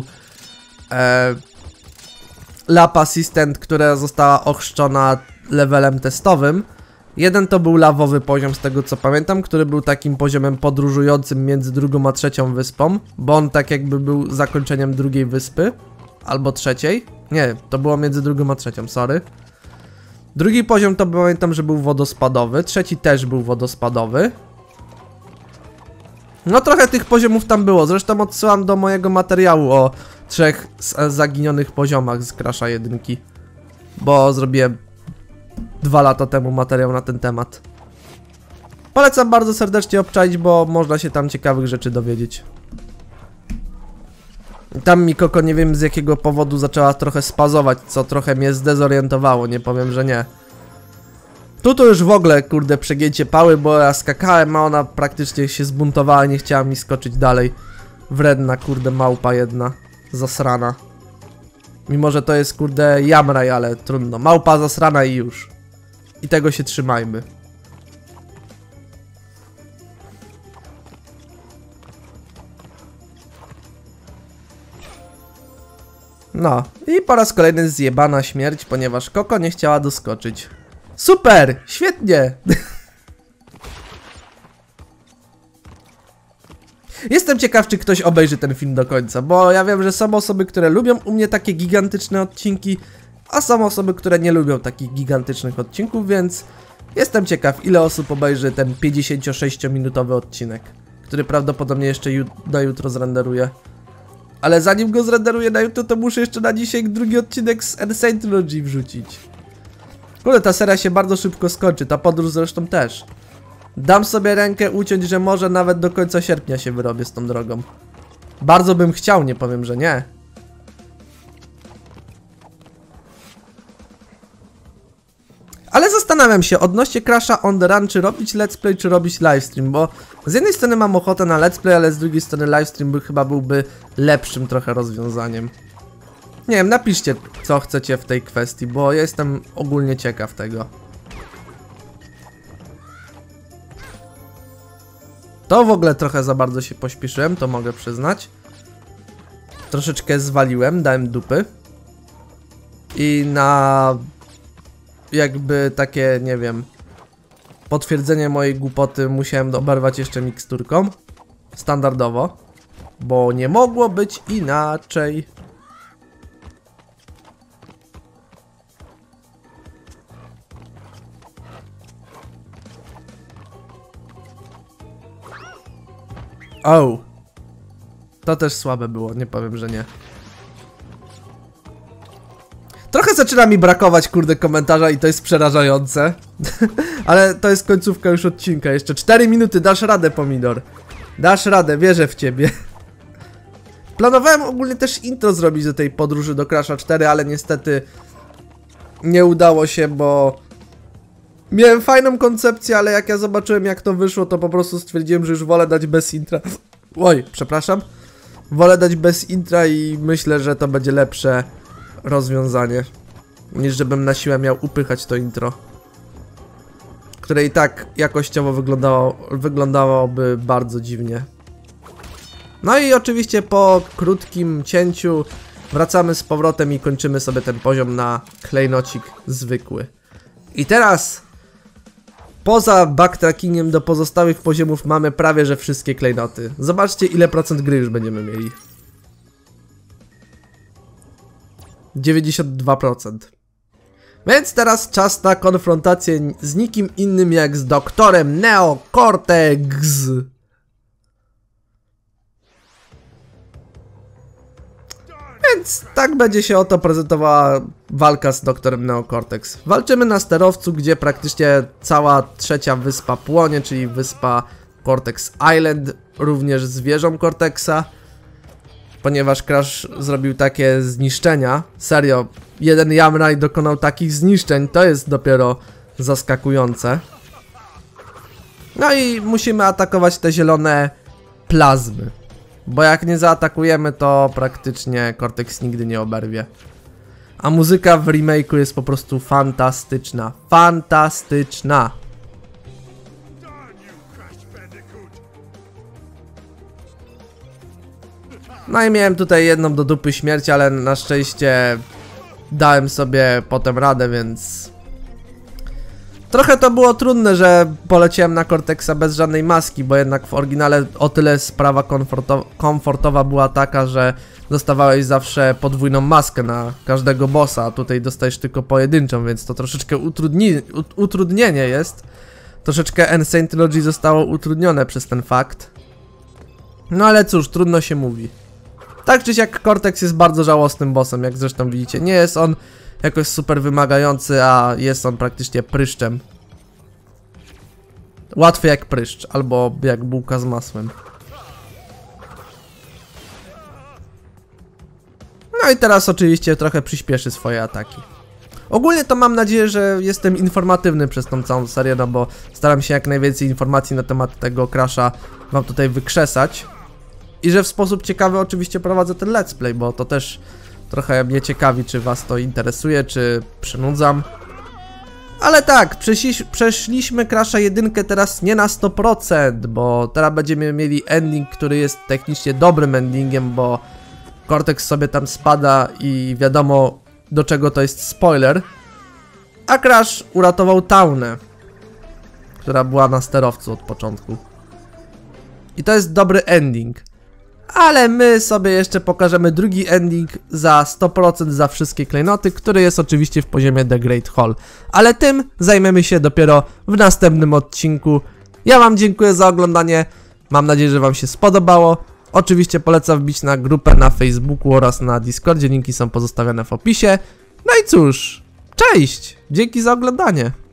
Lab Assistant, która została ochrzczona levelem testowym. Jeden to był lawowy poziom, z tego co pamiętam, który był takim poziomem podróżującym między drugą a trzecią wyspą, bo on tak jakby był zakończeniem drugiej wyspy, albo trzeciej. Nie, to było między drugą a trzecią, sorry. Drugi poziom to pamiętam, że był wodospadowy, trzeci też był wodospadowy. No trochę tych poziomów tam było, zresztą odsyłam do mojego materiału o 3 zaginionych poziomach z Crasha 1, bo zrobiłem 2 lata temu materiał na ten temat. Polecam bardzo serdecznie obczaić, bo można się tam ciekawych rzeczy dowiedzieć. Tam mi Koko nie wiem z jakiego powodu zaczęła trochę spazować, co trochę mnie zdezorientowało, nie powiem, że nie. Tu to już w ogóle, kurde, przegięcie pały, bo ja skakałem, a ona praktycznie się zbuntowała, nie chciała mi skoczyć dalej. Wredna, kurde, małpa jedna. Zasrana. Mimo, że to jest, kurde, jamraj, ale trudno. Małpa zasrana i już. I tego się trzymajmy. No, i po raz kolejny zjebana śmierć, ponieważ Koko nie chciała doskoczyć. Super! Świetnie! Jestem ciekaw, czy ktoś obejrzy ten film do końca, bo ja wiem, że są osoby, które lubią u mnie takie gigantyczne odcinki, a są osoby, które nie lubią takich gigantycznych odcinków, więc jestem ciekaw, ile osób obejrzy ten 56-minutowy odcinek, który prawdopodobnie jeszcze na jutro zrenderuję. Ale zanim go zrenderuję na jutro, to muszę jeszcze na dzisiaj drugi odcinek z Insane Trilogy wrzucić. Kurde, ta seria się bardzo szybko skończy, ta podróż zresztą też. Dam sobie rękę uciąć, że może nawet do końca sierpnia się wyrobię z tą drogą. Bardzo bym chciał, nie powiem, że nie. Ale zastanawiam się odnośnie Crasha on the Run, czy robić let's play, czy robić livestream, bo z jednej strony mam ochotę na let's play, ale z drugiej strony livestream chyba byłby lepszym trochę rozwiązaniem. Nie wiem, napiszcie co chcecie w tej kwestii, bo ja jestem ogólnie ciekaw tego. To w ogóle trochę za bardzo się pośpieszyłem, to mogę przyznać. Troszeczkę zwaliłem, dałem dupy. I na jakby takie, nie wiem, potwierdzenie mojej głupoty musiałem oberwać jeszcze miksturką. Standardowo. Bo nie mogło być inaczej. O! To też słabe było, nie powiem, że nie. Trochę zaczyna mi brakować, kurde, komentarza i to jest przerażające. Ale to jest końcówka już odcinka. Jeszcze 4 minuty, dasz radę, Pomidor. Dasz radę, wierzę w ciebie. Planowałem ogólnie też intro zrobić do tej podróży do Crasha 4, ale niestety nie udało się, bo miałem fajną koncepcję, ale jak ja zobaczyłem jak to wyszło, to po prostu stwierdziłem, że już wolę dać bez intra. Oj, przepraszam. Wolę dać bez intra i myślę, że to będzie lepsze rozwiązanie, niż żebym na siłę miał upychać to intro, które i tak jakościowo wyglądałoby bardzo dziwnie. No i oczywiście po krótkim cięciu wracamy z powrotem i kończymy sobie ten poziom na klejnocik zwykły. I teraz poza backtrackingiem do pozostałych poziomów mamy prawie że wszystkie klejnoty. Zobaczcie ile procent gry już będziemy mieli. 92%. Więc teraz czas na konfrontację z nikim innym jak z doktorem Neo Cortex. Więc tak będzie się oto prezentowała walka z doktorem Neo Cortex. Walczymy na sterowcu, gdzie praktycznie cała trzecia wyspa płonie, czyli wyspa Cortex Island, również z wieżą Cortexa. Ponieważ Crash zrobił takie zniszczenia, serio, jeden Jamraj dokonał takich zniszczeń, to jest dopiero zaskakujące. No i musimy atakować te zielone plazmy, bo jak nie zaatakujemy, to praktycznie Cortex nigdy nie oberwie. A muzyka w remake'u jest po prostu fantastyczna, fantastyczna. No i miałem tutaj jedną do dupy śmierć, ale na szczęście dałem sobie potem radę, więc Trochę to było trudne, że poleciałem na Cortexa bez żadnej maski, bo jednak w oryginale o tyle sprawa komfortowa była taka, że dostawałeś zawsze podwójną maskę na każdego bossa, a tutaj dostajesz tylko pojedynczą, więc to troszeczkę utrudnienie jest. Troszeczkę Insane Trilogy zostało utrudnione przez ten fakt. No ale cóż, trudno się mówi. Tak czy siak Cortex jest bardzo żałosnym bossem, jak zresztą widzicie. Nie jest on jakoś super wymagający, a jest on praktycznie pryszczem. Łatwy jak pryszcz, albo jak bułka z masłem. No i teraz oczywiście trochę przyspieszy swoje ataki. Ogólnie to mam nadzieję, że jestem informatywny przez tą całą serię, no bo staram się jak najwięcej informacji na temat tego Crasha wam tutaj wykrzesać. I że w sposób ciekawy oczywiście prowadzę ten let's play, bo to też trochę mnie ciekawi, czy was to interesuje, czy przynudzam. Ale tak, przeszliśmy Crasha 1 teraz nie na 100%, bo teraz będziemy mieli ending, który jest technicznie dobrym endingiem, bo Cortex sobie tam spada i wiadomo do czego to jest spoiler. A Crash uratował Taunę, która była na sterowcu od początku. I to jest dobry ending. Ale my sobie jeszcze pokażemy drugi ending za 100% za wszystkie klejnoty, który jest oczywiście w poziomie The Great Hall. Ale tym zajmiemy się dopiero w następnym odcinku. Ja wam dziękuję za oglądanie. Mam nadzieję, że wam się spodobało. Oczywiście polecam wbić na grupę na Facebooku oraz na Discordzie. Linki są pozostawione w opisie. No i cóż, cześć! Dzięki za oglądanie.